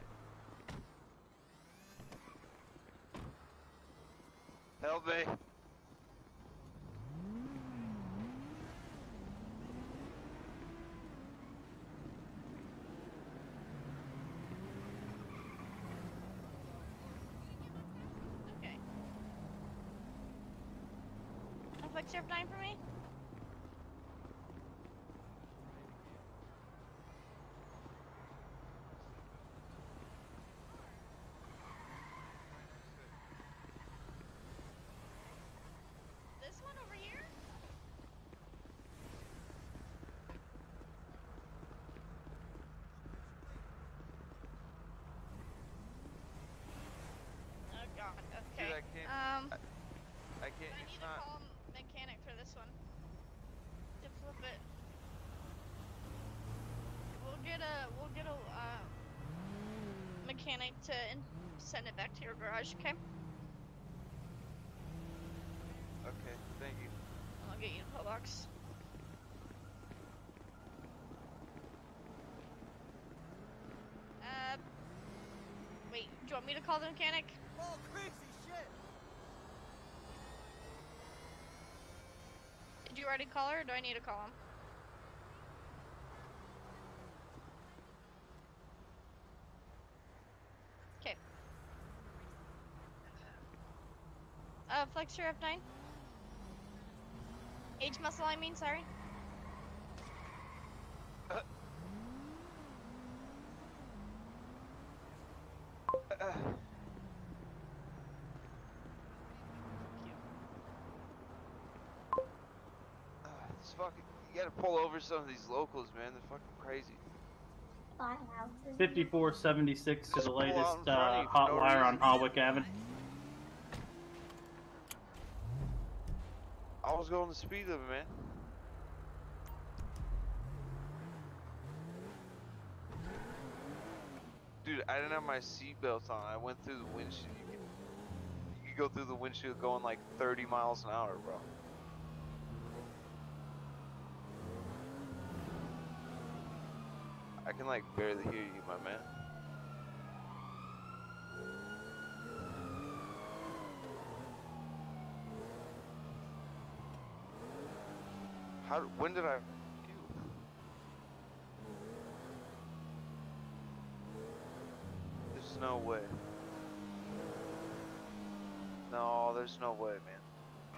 Help me. Okay. A flex F nine for me? This one over here? Oh god, okay. Dude, I can't. Um, I, I can't. I It's need to not. call a mechanic for this one. To flip it. We'll get a, we'll get a, uh, mechanic to in send it back to your garage, okay? Okay. Thank you. I'll get you a pill box. Uh, wait, do you want me to call the mechanic? Oh, crazy shit! Did you already call her, or do I need to call him? Okay. Uh, flex your F nine. H muscle, I mean, sorry. Uh, uh, uh, this fucking. You gotta pull over some of these locals, man. They're fucking crazy. fifty-four seventy-six to Just the pull out in latest front of uh, you for hot no wire on reason. Hawick Avenue. I was going the speed limit, man. Dude, I didn't have my seatbelt on. I went through the windshield. You could, you could go through the windshield going like thirty miles an hour, bro. I can like barely hear you, my man. How? When did I? There's no way. No, there's no way, man.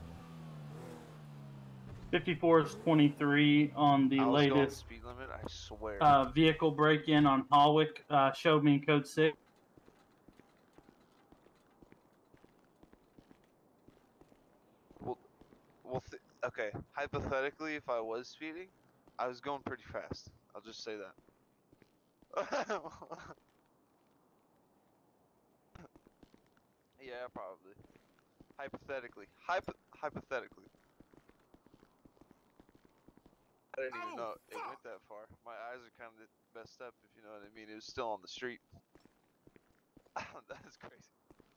fifty-four is twenty-three on the I was going latest speed limit, I swear. uh, vehicle break-in on Hawick. Uh, showed me code six. Well, well, th okay. Hypothetically, if I was speeding, I was going pretty fast. I'll just say that. Yeah, probably. Hypothetically, Hypo hypothetically. I didn't even know it went that far. My eyes are kind of messed up, if you know what I mean. It was still on the street. That's crazy.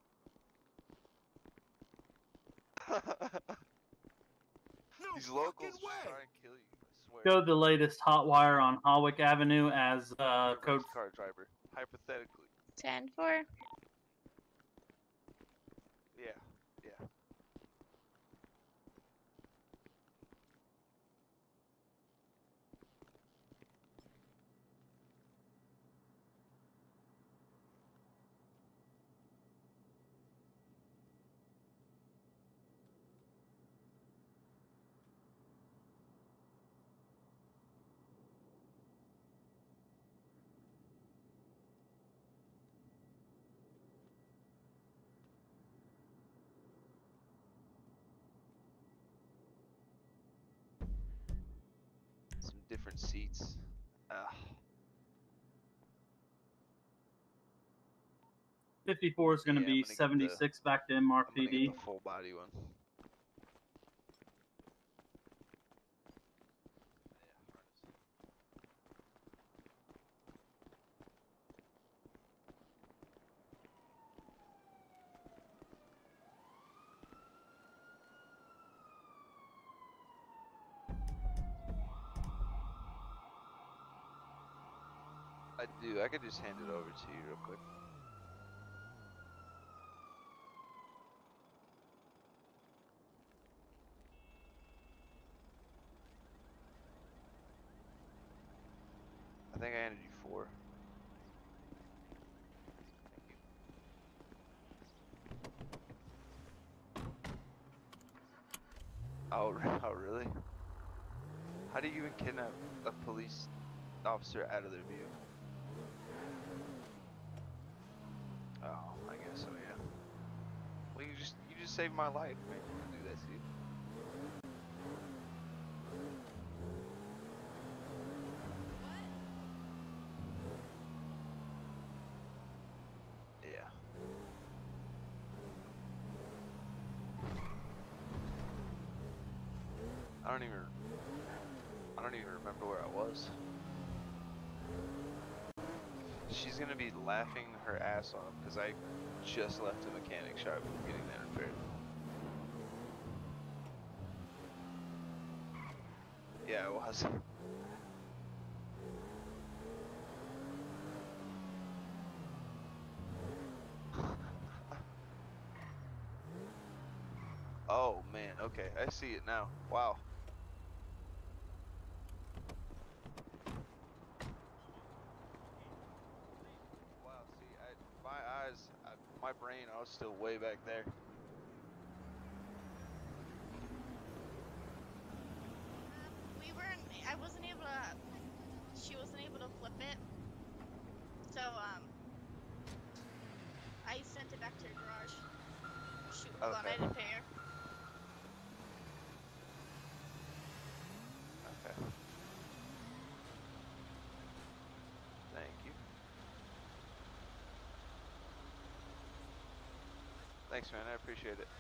These locals just try and kill you, I swear. Showed the latest hot wire on Hawick Avenue as uh, You're a code. race car driver, hypothetically. ten four. Yeah, yeah. Some different seats. Ah. fifty-four is going to Yeah, I'm be gonna get the- seventy-six back to M R I'm gonna P D. get the full body one. I do. I could just hand it over to you real quick. I think I handed you four. Oh, re- oh, really? How do you even kidnap a police officer out of their vehicle? Oh, I guess so, yeah. Well, you just you just saved my life, man. You can do that, see? Yeah. I don't even I don't even remember where I was. She's gonna be laughing her ass off because I just left the mechanic shop getting that repaired. Yeah, it was. Oh man, okay, I see it now. Wow. Wow, see, I, my eyes, I, my brain, I was still way back there. We weren't. I wasn't able to. She wasn't able to flip it. So um, I sent it back to her garage. She was gone. I didn't pay her. Okay. Thank you. Thanks, man. I appreciate it.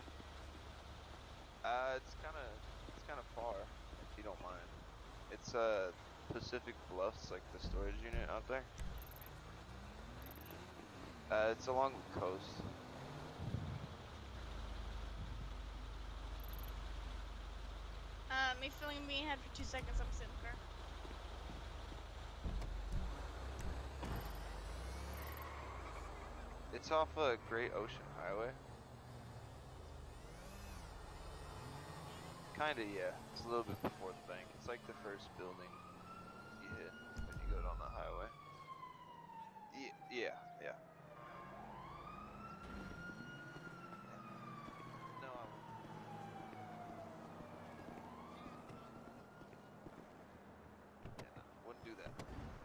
Uh, it's kind of, it's kind of far, if you don't mind. It's uh Pacific Bluffs, like the storage unit out there. Uh, it's along the coast. Um, me filling me ahead for two seconds. I'm sitting in the car. It's off a uh, Great Ocean Highway. Kinda, yeah. It's a little bit before the bank. It's like the first building you hit when you go down the highway. Y yeah, yeah. No, I won't. Yeah, no, wouldn't do that.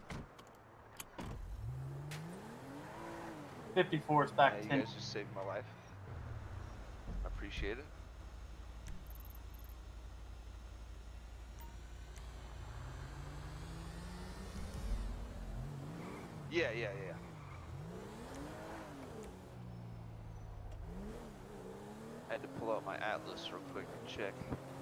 fifty-four is back Yeah, you ten. guys just saved my life. I appreciate it. Yeah, yeah, yeah. I had to pull out my atlas real quick and check.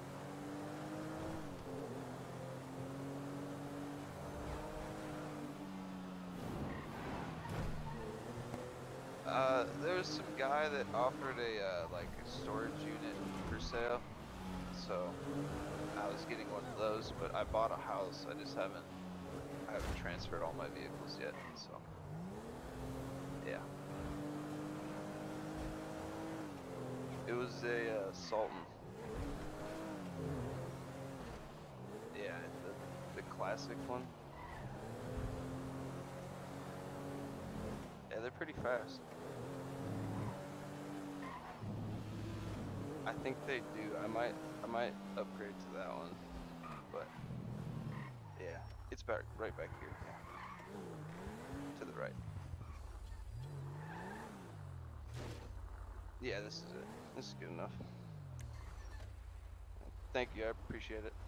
Uh, there was some guy that offered a, uh, like a storage unit for sale. So, I was getting one of those, but I bought a house. I just haven't, I haven't transferred all my vehicles yet, so. Yeah. It was a, uh, Sultan. Yeah, the, the classic one. Yeah, they're pretty fast. I think they do. I might, I might upgrade to that one, but yeah, it's back, right back here. Yeah. To the right. Yeah, this is it. This is good enough. Thank you. I appreciate it.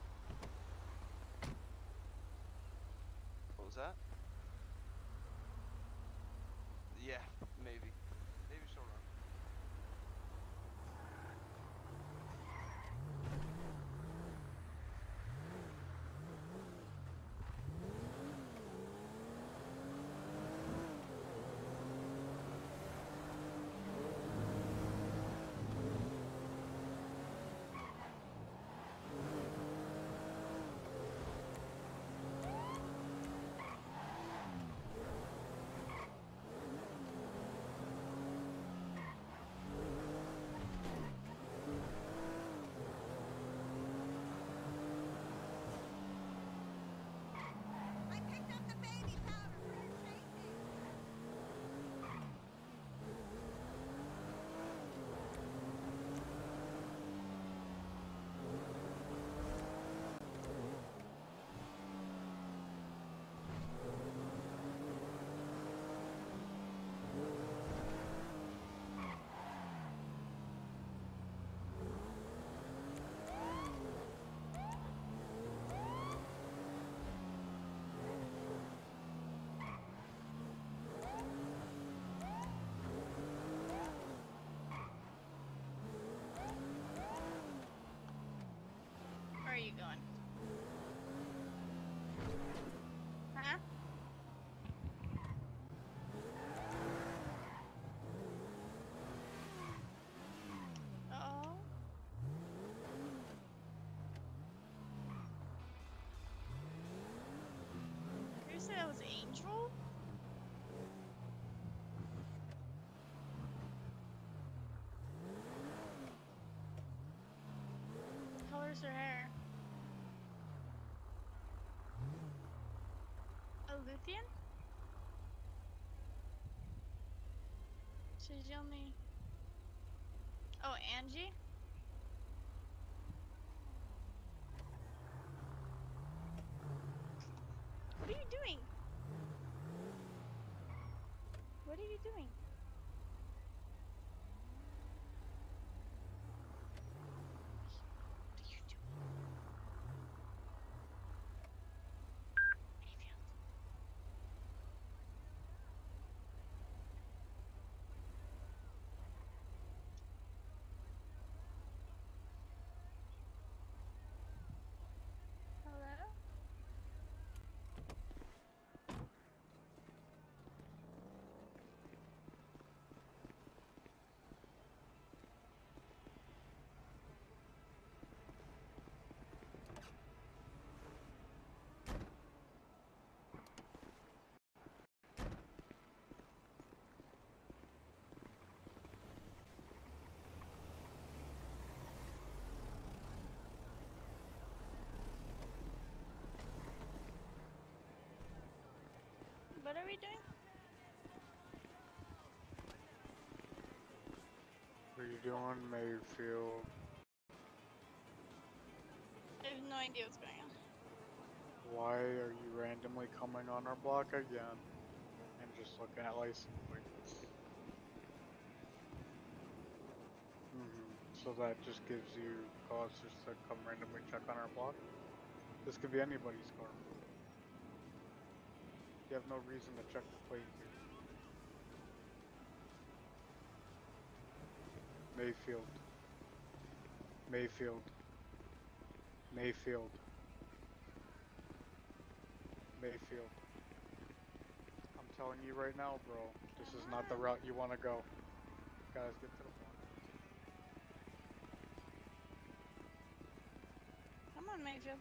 What was that? Yeah, maybe. Maybe she'll run. color's her hair? A Luthien? She's the only. Oh, Angie? What are you doing? What are you doing? What are you doing? Mayfield. Hello? What are we doing? What are you doing, Mayfield? I have no idea what's going on. Why are you randomly coming on our block again and just looking at license plates? Mm-hmm. So that just gives you cause just to come randomly check on our block? This could be anybody's car. You have no reason to check the plate here. Mayfield. Mayfield. Mayfield. Mayfield. I'm telling you right now, bro, this is not the route you want to go. Guys, get to the block. Come on, Mayfield.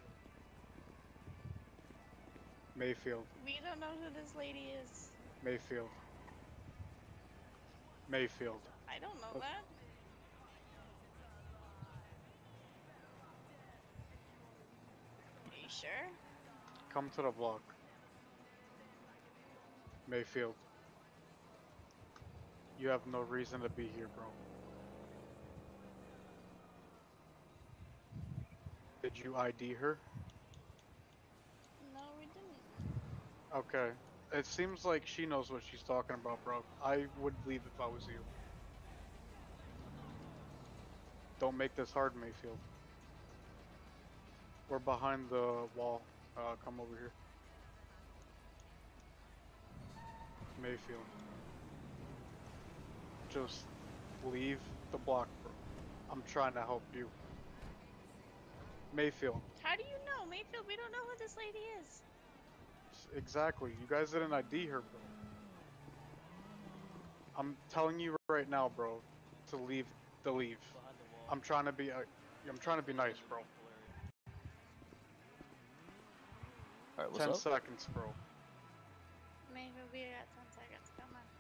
Mayfield. We don't know who this lady is. Mayfield. Mayfield. I don't know Oh. that. Are you sure? Come to the block. Mayfield. You have no reason to be here, bro. Did you I D her? No, we didn't. Okay. It seems like she knows what she's talking about, bro. I would leave if I was you. Don't make this hard, Mayfield. We're behind the wall. Uh, come over here. Mayfield. Just leave the block, bro. I'm trying to help you. Mayfield. How do you know? Mayfield, we don't know who this lady is. Exactly. You guys didn't I D her, bro. I'm telling you right now, bro, to leave the leave. I'm trying to be uh, I'm trying to be nice, bro. Alright, what's Ten up? seconds, bro. Mayfield, we are at ten seconds. Come on.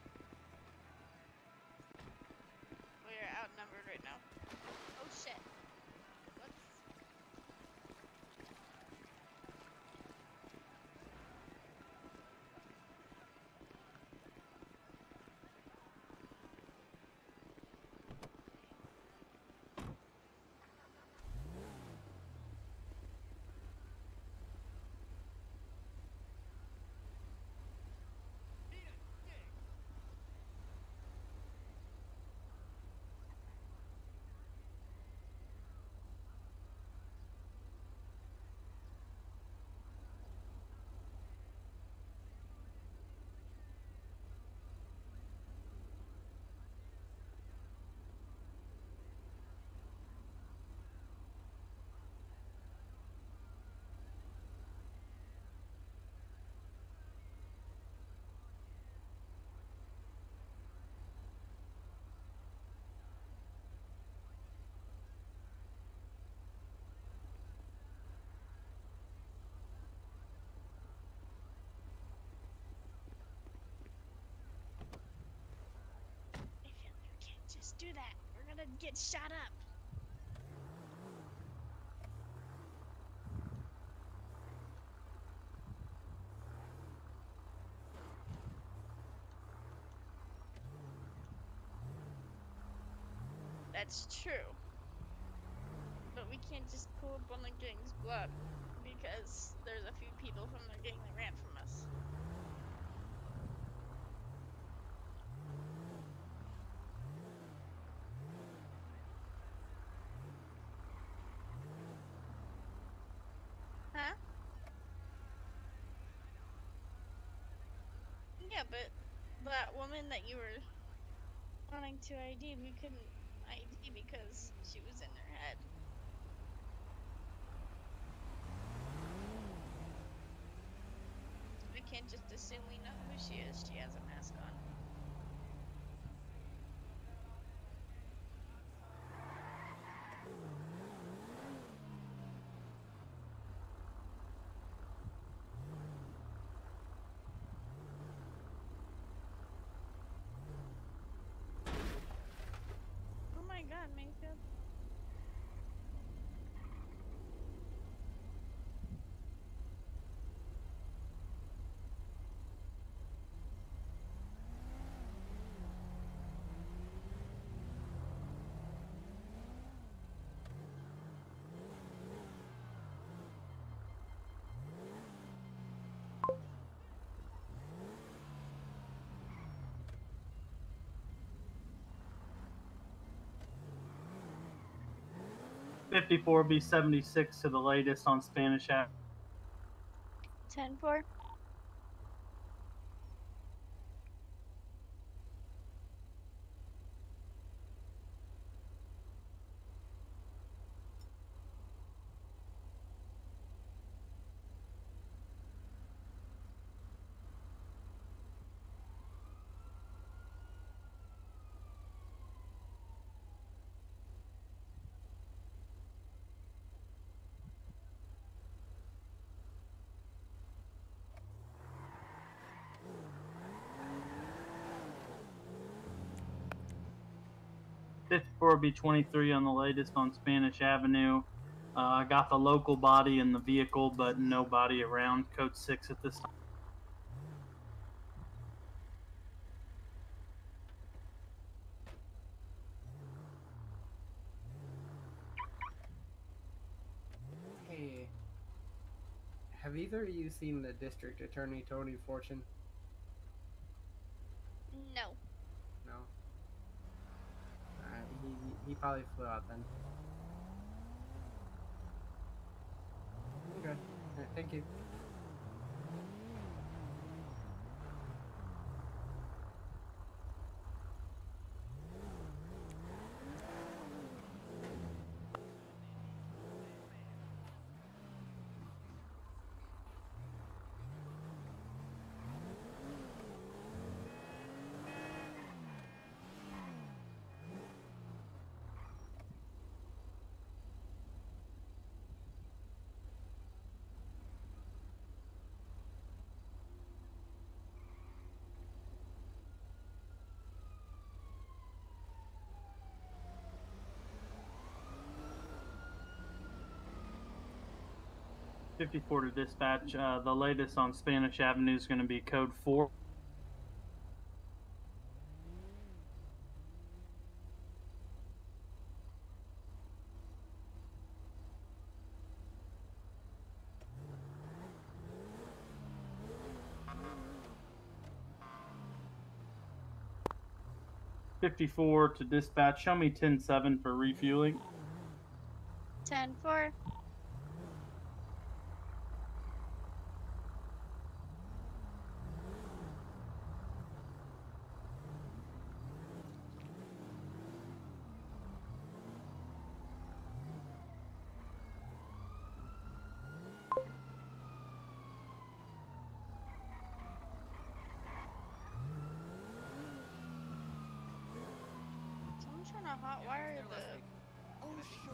We are outnumbered right now. Oh shit. Whoops. Mayfield, you can't just do that. We're gonna get shot up. That's true. But we can't just pull up on the gang's block because there's a few people from the gang that ran from us. Huh? Yeah, but that woman that you were wanting to I D, we couldn't I D because she was in their head. We can't just assume we know who she is. She has a mask on. Oh my god, Mayfield. fifty-four B seventy-six to the latest on Spanish Avenue. ten four. fifty-four B twenty-three on the latest on Spanish Avenue. Uh, I got the local body in the vehicle, but no body around. Code six at this time. Hey, have either of you seen the District Attorney Tony Fortune? No. No. Alright, he he probably flew out then. Okay. Alright, thank you. fifty-four to dispatch. Uh, the latest on Spanish Avenue is going to be code four. fifty-four to dispatch. Show me ten seven for refueling. ten four. Someone's trying to hotwire the. Oh, sure.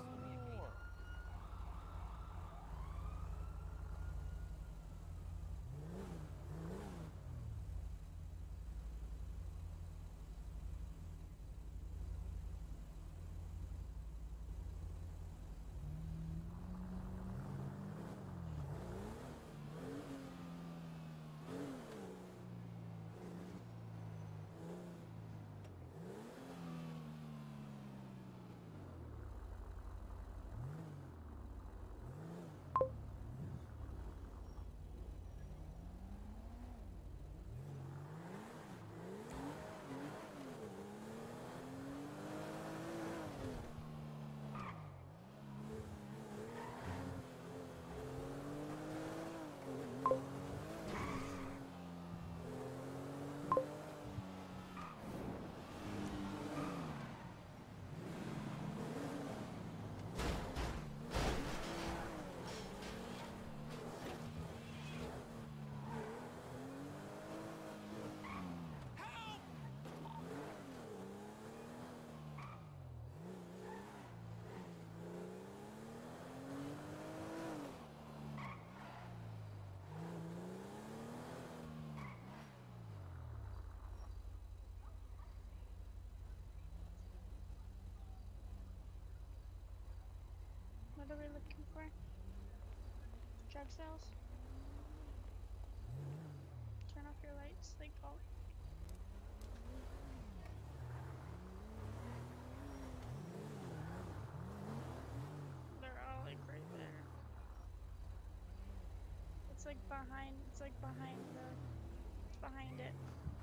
What are we looking for? Drug sales? Turn off your lights, like all. They're all like right there. It's like behind, it's like behind the, it's behind it.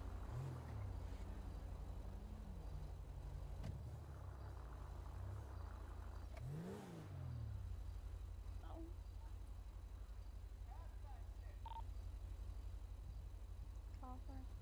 Oh. Call for it.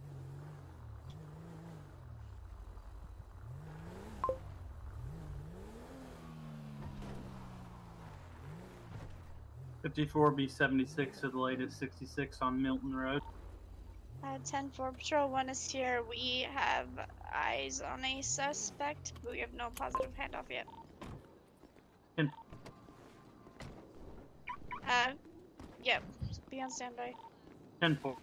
fifty-four B seventy-six to the latest sixty-six on Milton Road. Uh, ten four Patrol one is here. We have eyes on a suspect, but we have no positive handoff yet. ten Uh, yep. Be on standby. ten four.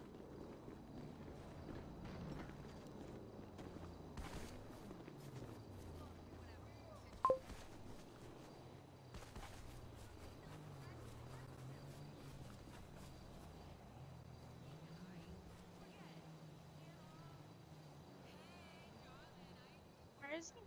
Where is he?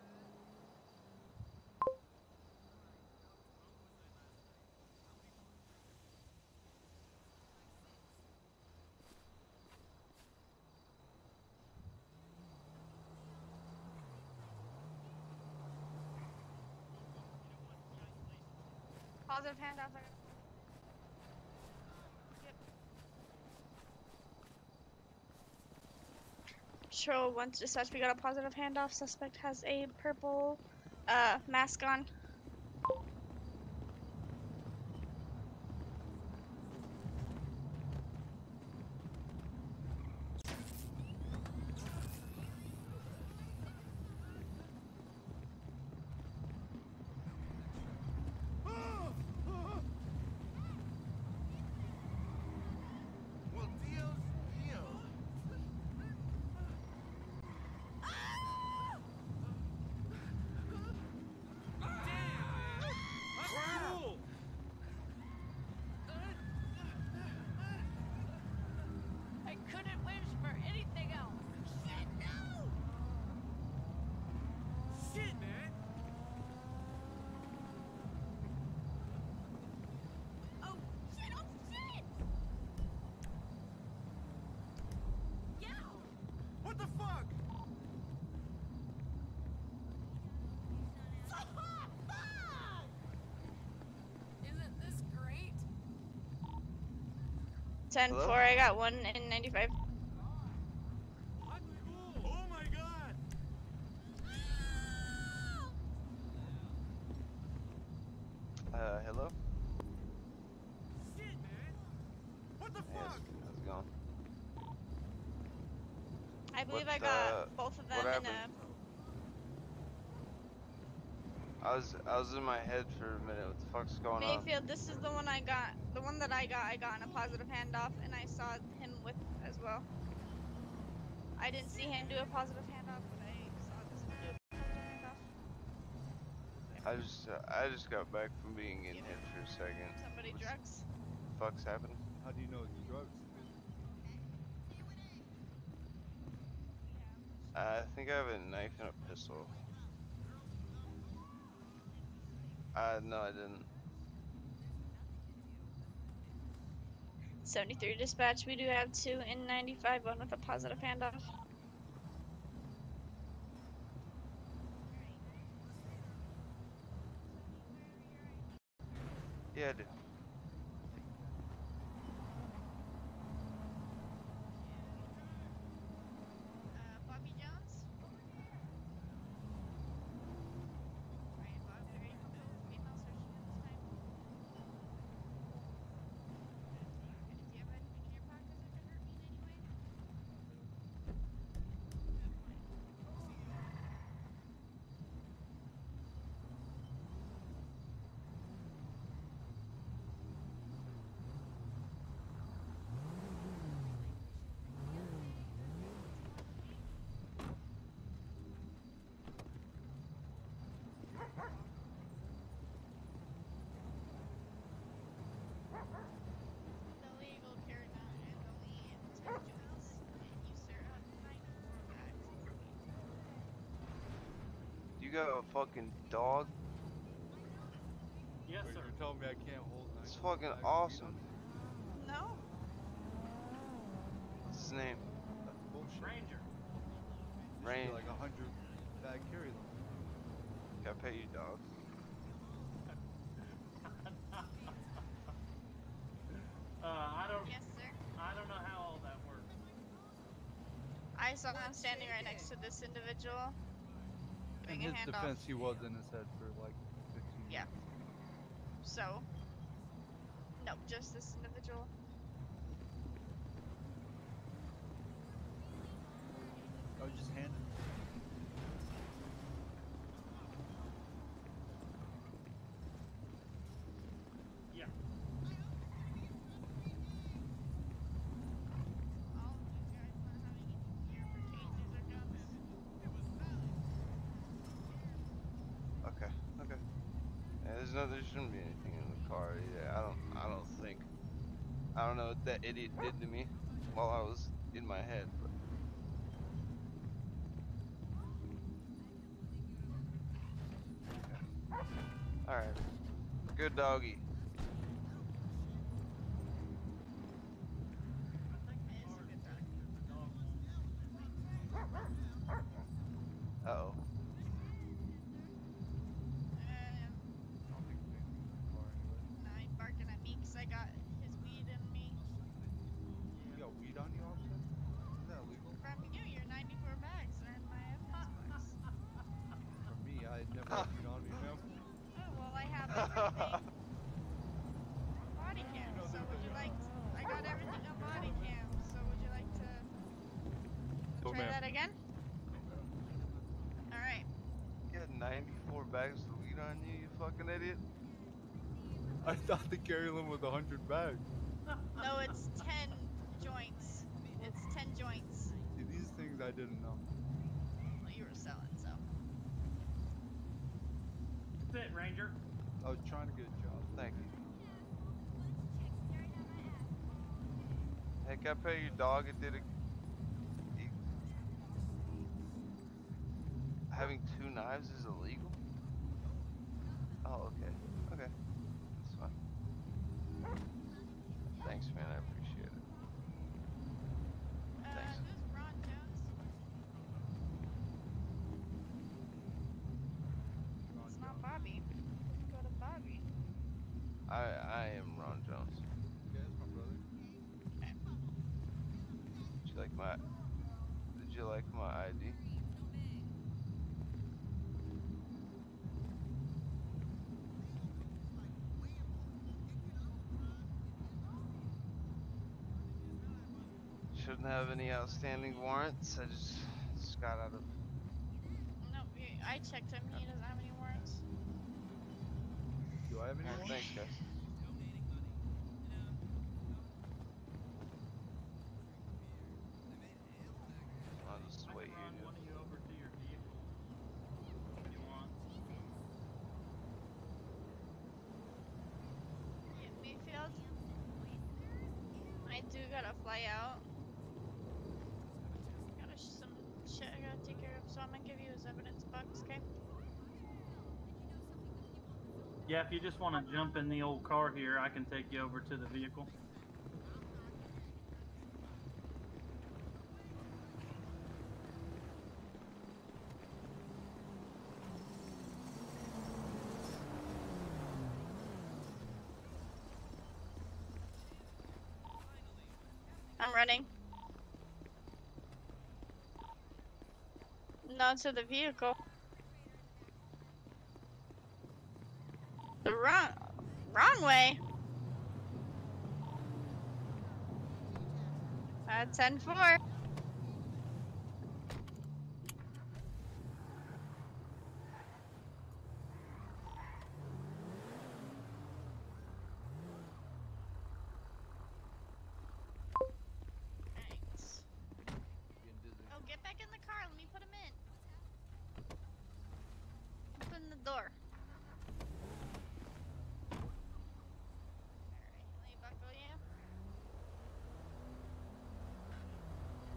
Positive handoff. Yep. Patrol one to dispatch. We got a positive handoff. Suspect has a purple uh, mask on. Well, Dios mío. Crap! I couldn't wish for anything else. Shit, no! Shit, man. Oh, shit, oh, shit! Yeah! What the fuck? Fuck! Isn't this great? ten four, I got one in ninety-five. Oh my god! Uh, hello? Shit, man. What the Yes, fuck? how's it going? I believe What, I got uh, both of them what in happened? a. I was I was in my head for a minute. What the fuck's going on? Mayfield, this is the one I got. The one that I got, I got in a positive handoff, and I saw him with as well. I didn't see him do a positive handoff, but I saw this one do a positive handoff. I just uh, I just got back from being in here for a second. Somebody What's drugs. the fuck's happening? How do you know it's drugs? I think I have a knife and a pistol. Uh, no, I didn't. seventy-three dispatch, we do have two in ninety-five, one with a positive handoff. Yeah, I do. Uh, Bobby Jones? Right, Bob, are you comfortable with female searching at this time? Do you have anything in your pockets that could hurt me in any way? got a fucking dog? Yes, sir. You're telling me I can't hold nine It's pound fucking bags of awesome. weed on No. What's his name? me? That's bullshit. Ranger. There should Rain. be like a hundred bag carry limit. Can I pet you, dog? Uh, I don't. Yes, sir. I don't know how all that works. I saw him standing right next to this individual. In Giving a his handoff. defense, he was in his head for like fifteen Yeah. minutes. So. No, just this individual. I was just handed. Yeah. Okay, okay. Yeah, there's no, there shouldn't be anything in the car either. I don't, I don't think. I don't know what that idiot did to me while I was in my head, but. All right, good doggy. Uh oh. Now he's barking at me because I got his weed in me. You got weed on you, officer? Isn't that illegal? From you, your ninety-four bags are in my box. For me, I never had weed on me, ma'am. Oh, well, I have everything. Body cam, so would you like to, I got everything on body cam, so would you like to Go, try ma'am. that again? Alright. You had ninety-four bags of weed on you, you fucking idiot. I thought the carry limit was a hundred bags. No, it's ten joints. It's ten joints. See, these things I didn't know. Well, you were selling, so. That's it, Ranger. I was trying to get a job. Thank you. Hey, can I pet your dog? It did a. he- Having two knives is illegal? Oh, okay. Okay. That's fine. Thanks, man. I appreciate it. Uh, Thanks. who's Ron Jones? It's not Bobby. Go to Bobby. I I am Ron Jones. Yeah, that's my brother. Did you like my Did you like my I D? Shouldn't have any outstanding warrants. I just just got out of. No, we- I checked him. He doesn't have any warrants. Do I have any Oh, more? thanks, guys. I'll just wait here. Run one of you over to your vehicle if you want. In Mayfield. I do gotta fly out. Gotta sh- some shit I gotta take care of, so I'm gonna give you his evidence box, okay? Yeah, if you just want to jump in the old car here, I can take you over to the vehicle. I'm running. Not to the vehicle. The wrong, wrong way. Uh, ten four. Thanks. Oh, get back in the car. Let me put him in. Open the door. Alright, let me buckle you.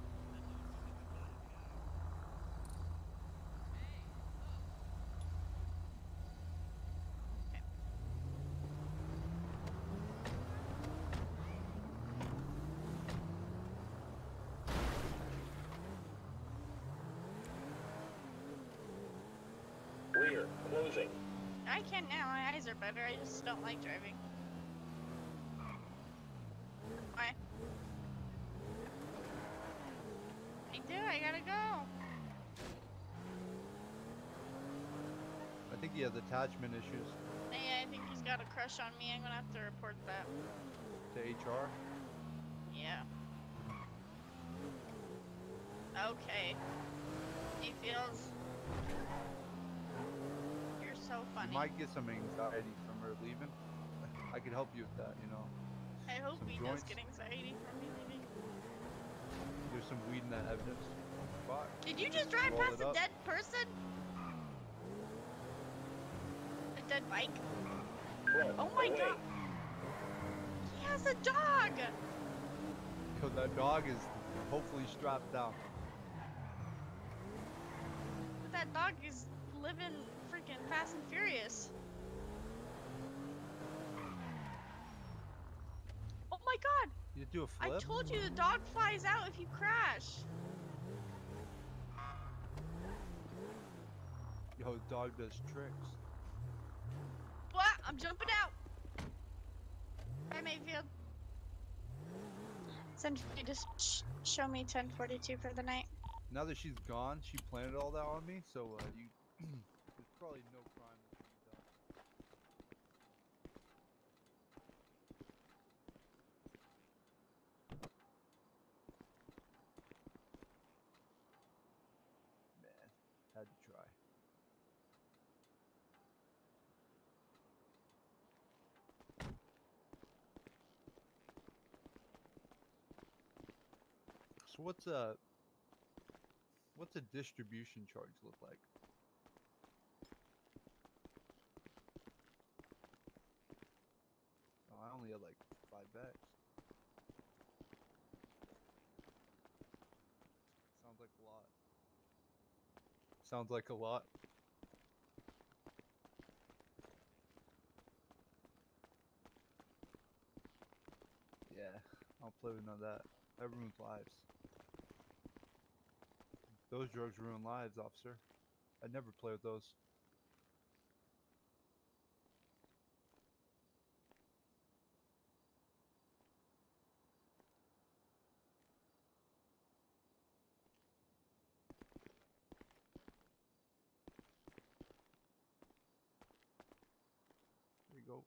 moving. I can now. My eyes are better. I just don't like driving. Why? I do. I gotta go. I think he has attachment issues Hey, I think he's got a crush on me. I'm gonna have to report that. to H R. Yeah. Okay. He feels. You're so funny. You might get some anxiety from her leaving. I could help you with that, you know. I hope some he joints. does get anxiety from me leaving. There's some weed in that evidence. Fuck. Did you just drive Roll past it a up. dead person? A dead bike? Oh my god! He has a dog! Cause that dog is hopefully strapped down. But that dog is living freaking Fast and Furious. Oh my god! You do a I flip? told you the dog flies out if you crash. Yo, the dog does tricks. What? I'm jumping out. Hi, Mayfield. Send you just sh show me ten forty-two for the night. Now that she's gone, she planted all that on me, so uh, you, there's probably no crime that can be done. Man, had to try. So what's a what's a distribution charge look like? Oh, I only had like five bags. Sounds like a lot. Sounds like a lot. Yeah, I don't play with none of that. That ruins lives. Those drugs ruin lives, officer. I'd never play with those. There you go.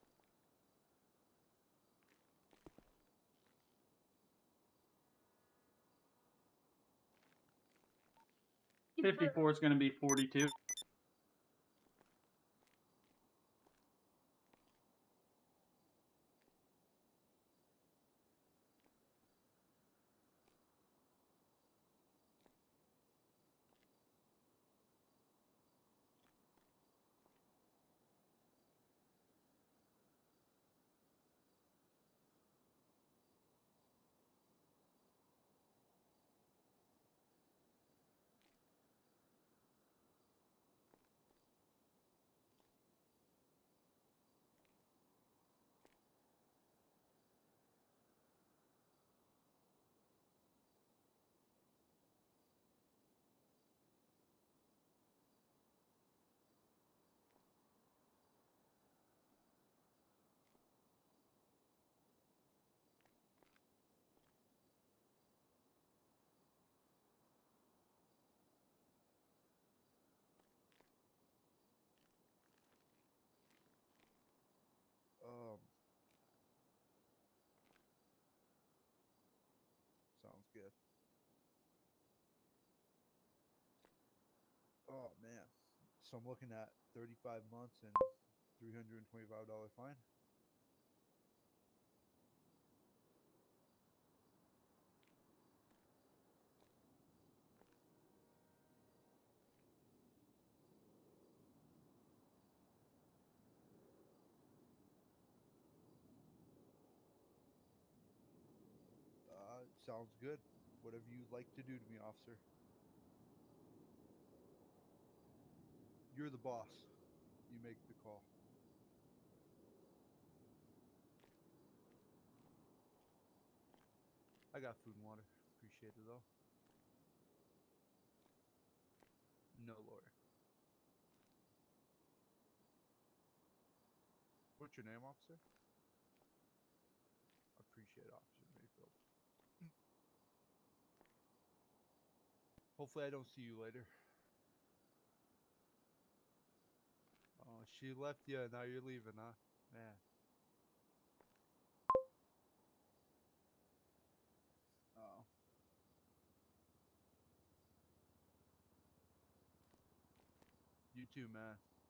fifty-four is going to be forty-two. Um, sounds good. Oh man, so I'm looking at thirty-five months and three hundred twenty-five dollar fine. Uh, sounds good. Whatever you'd like to do to me, officer. You're the boss. You make the call. I got food and water. Appreciate it though. No lawyer. What's your name, officer? Appreciate it, Officer Mayfield. Hopefully I don't see you later. Oh, she left you, now you're leaving, huh? Man. Oh. You too, man.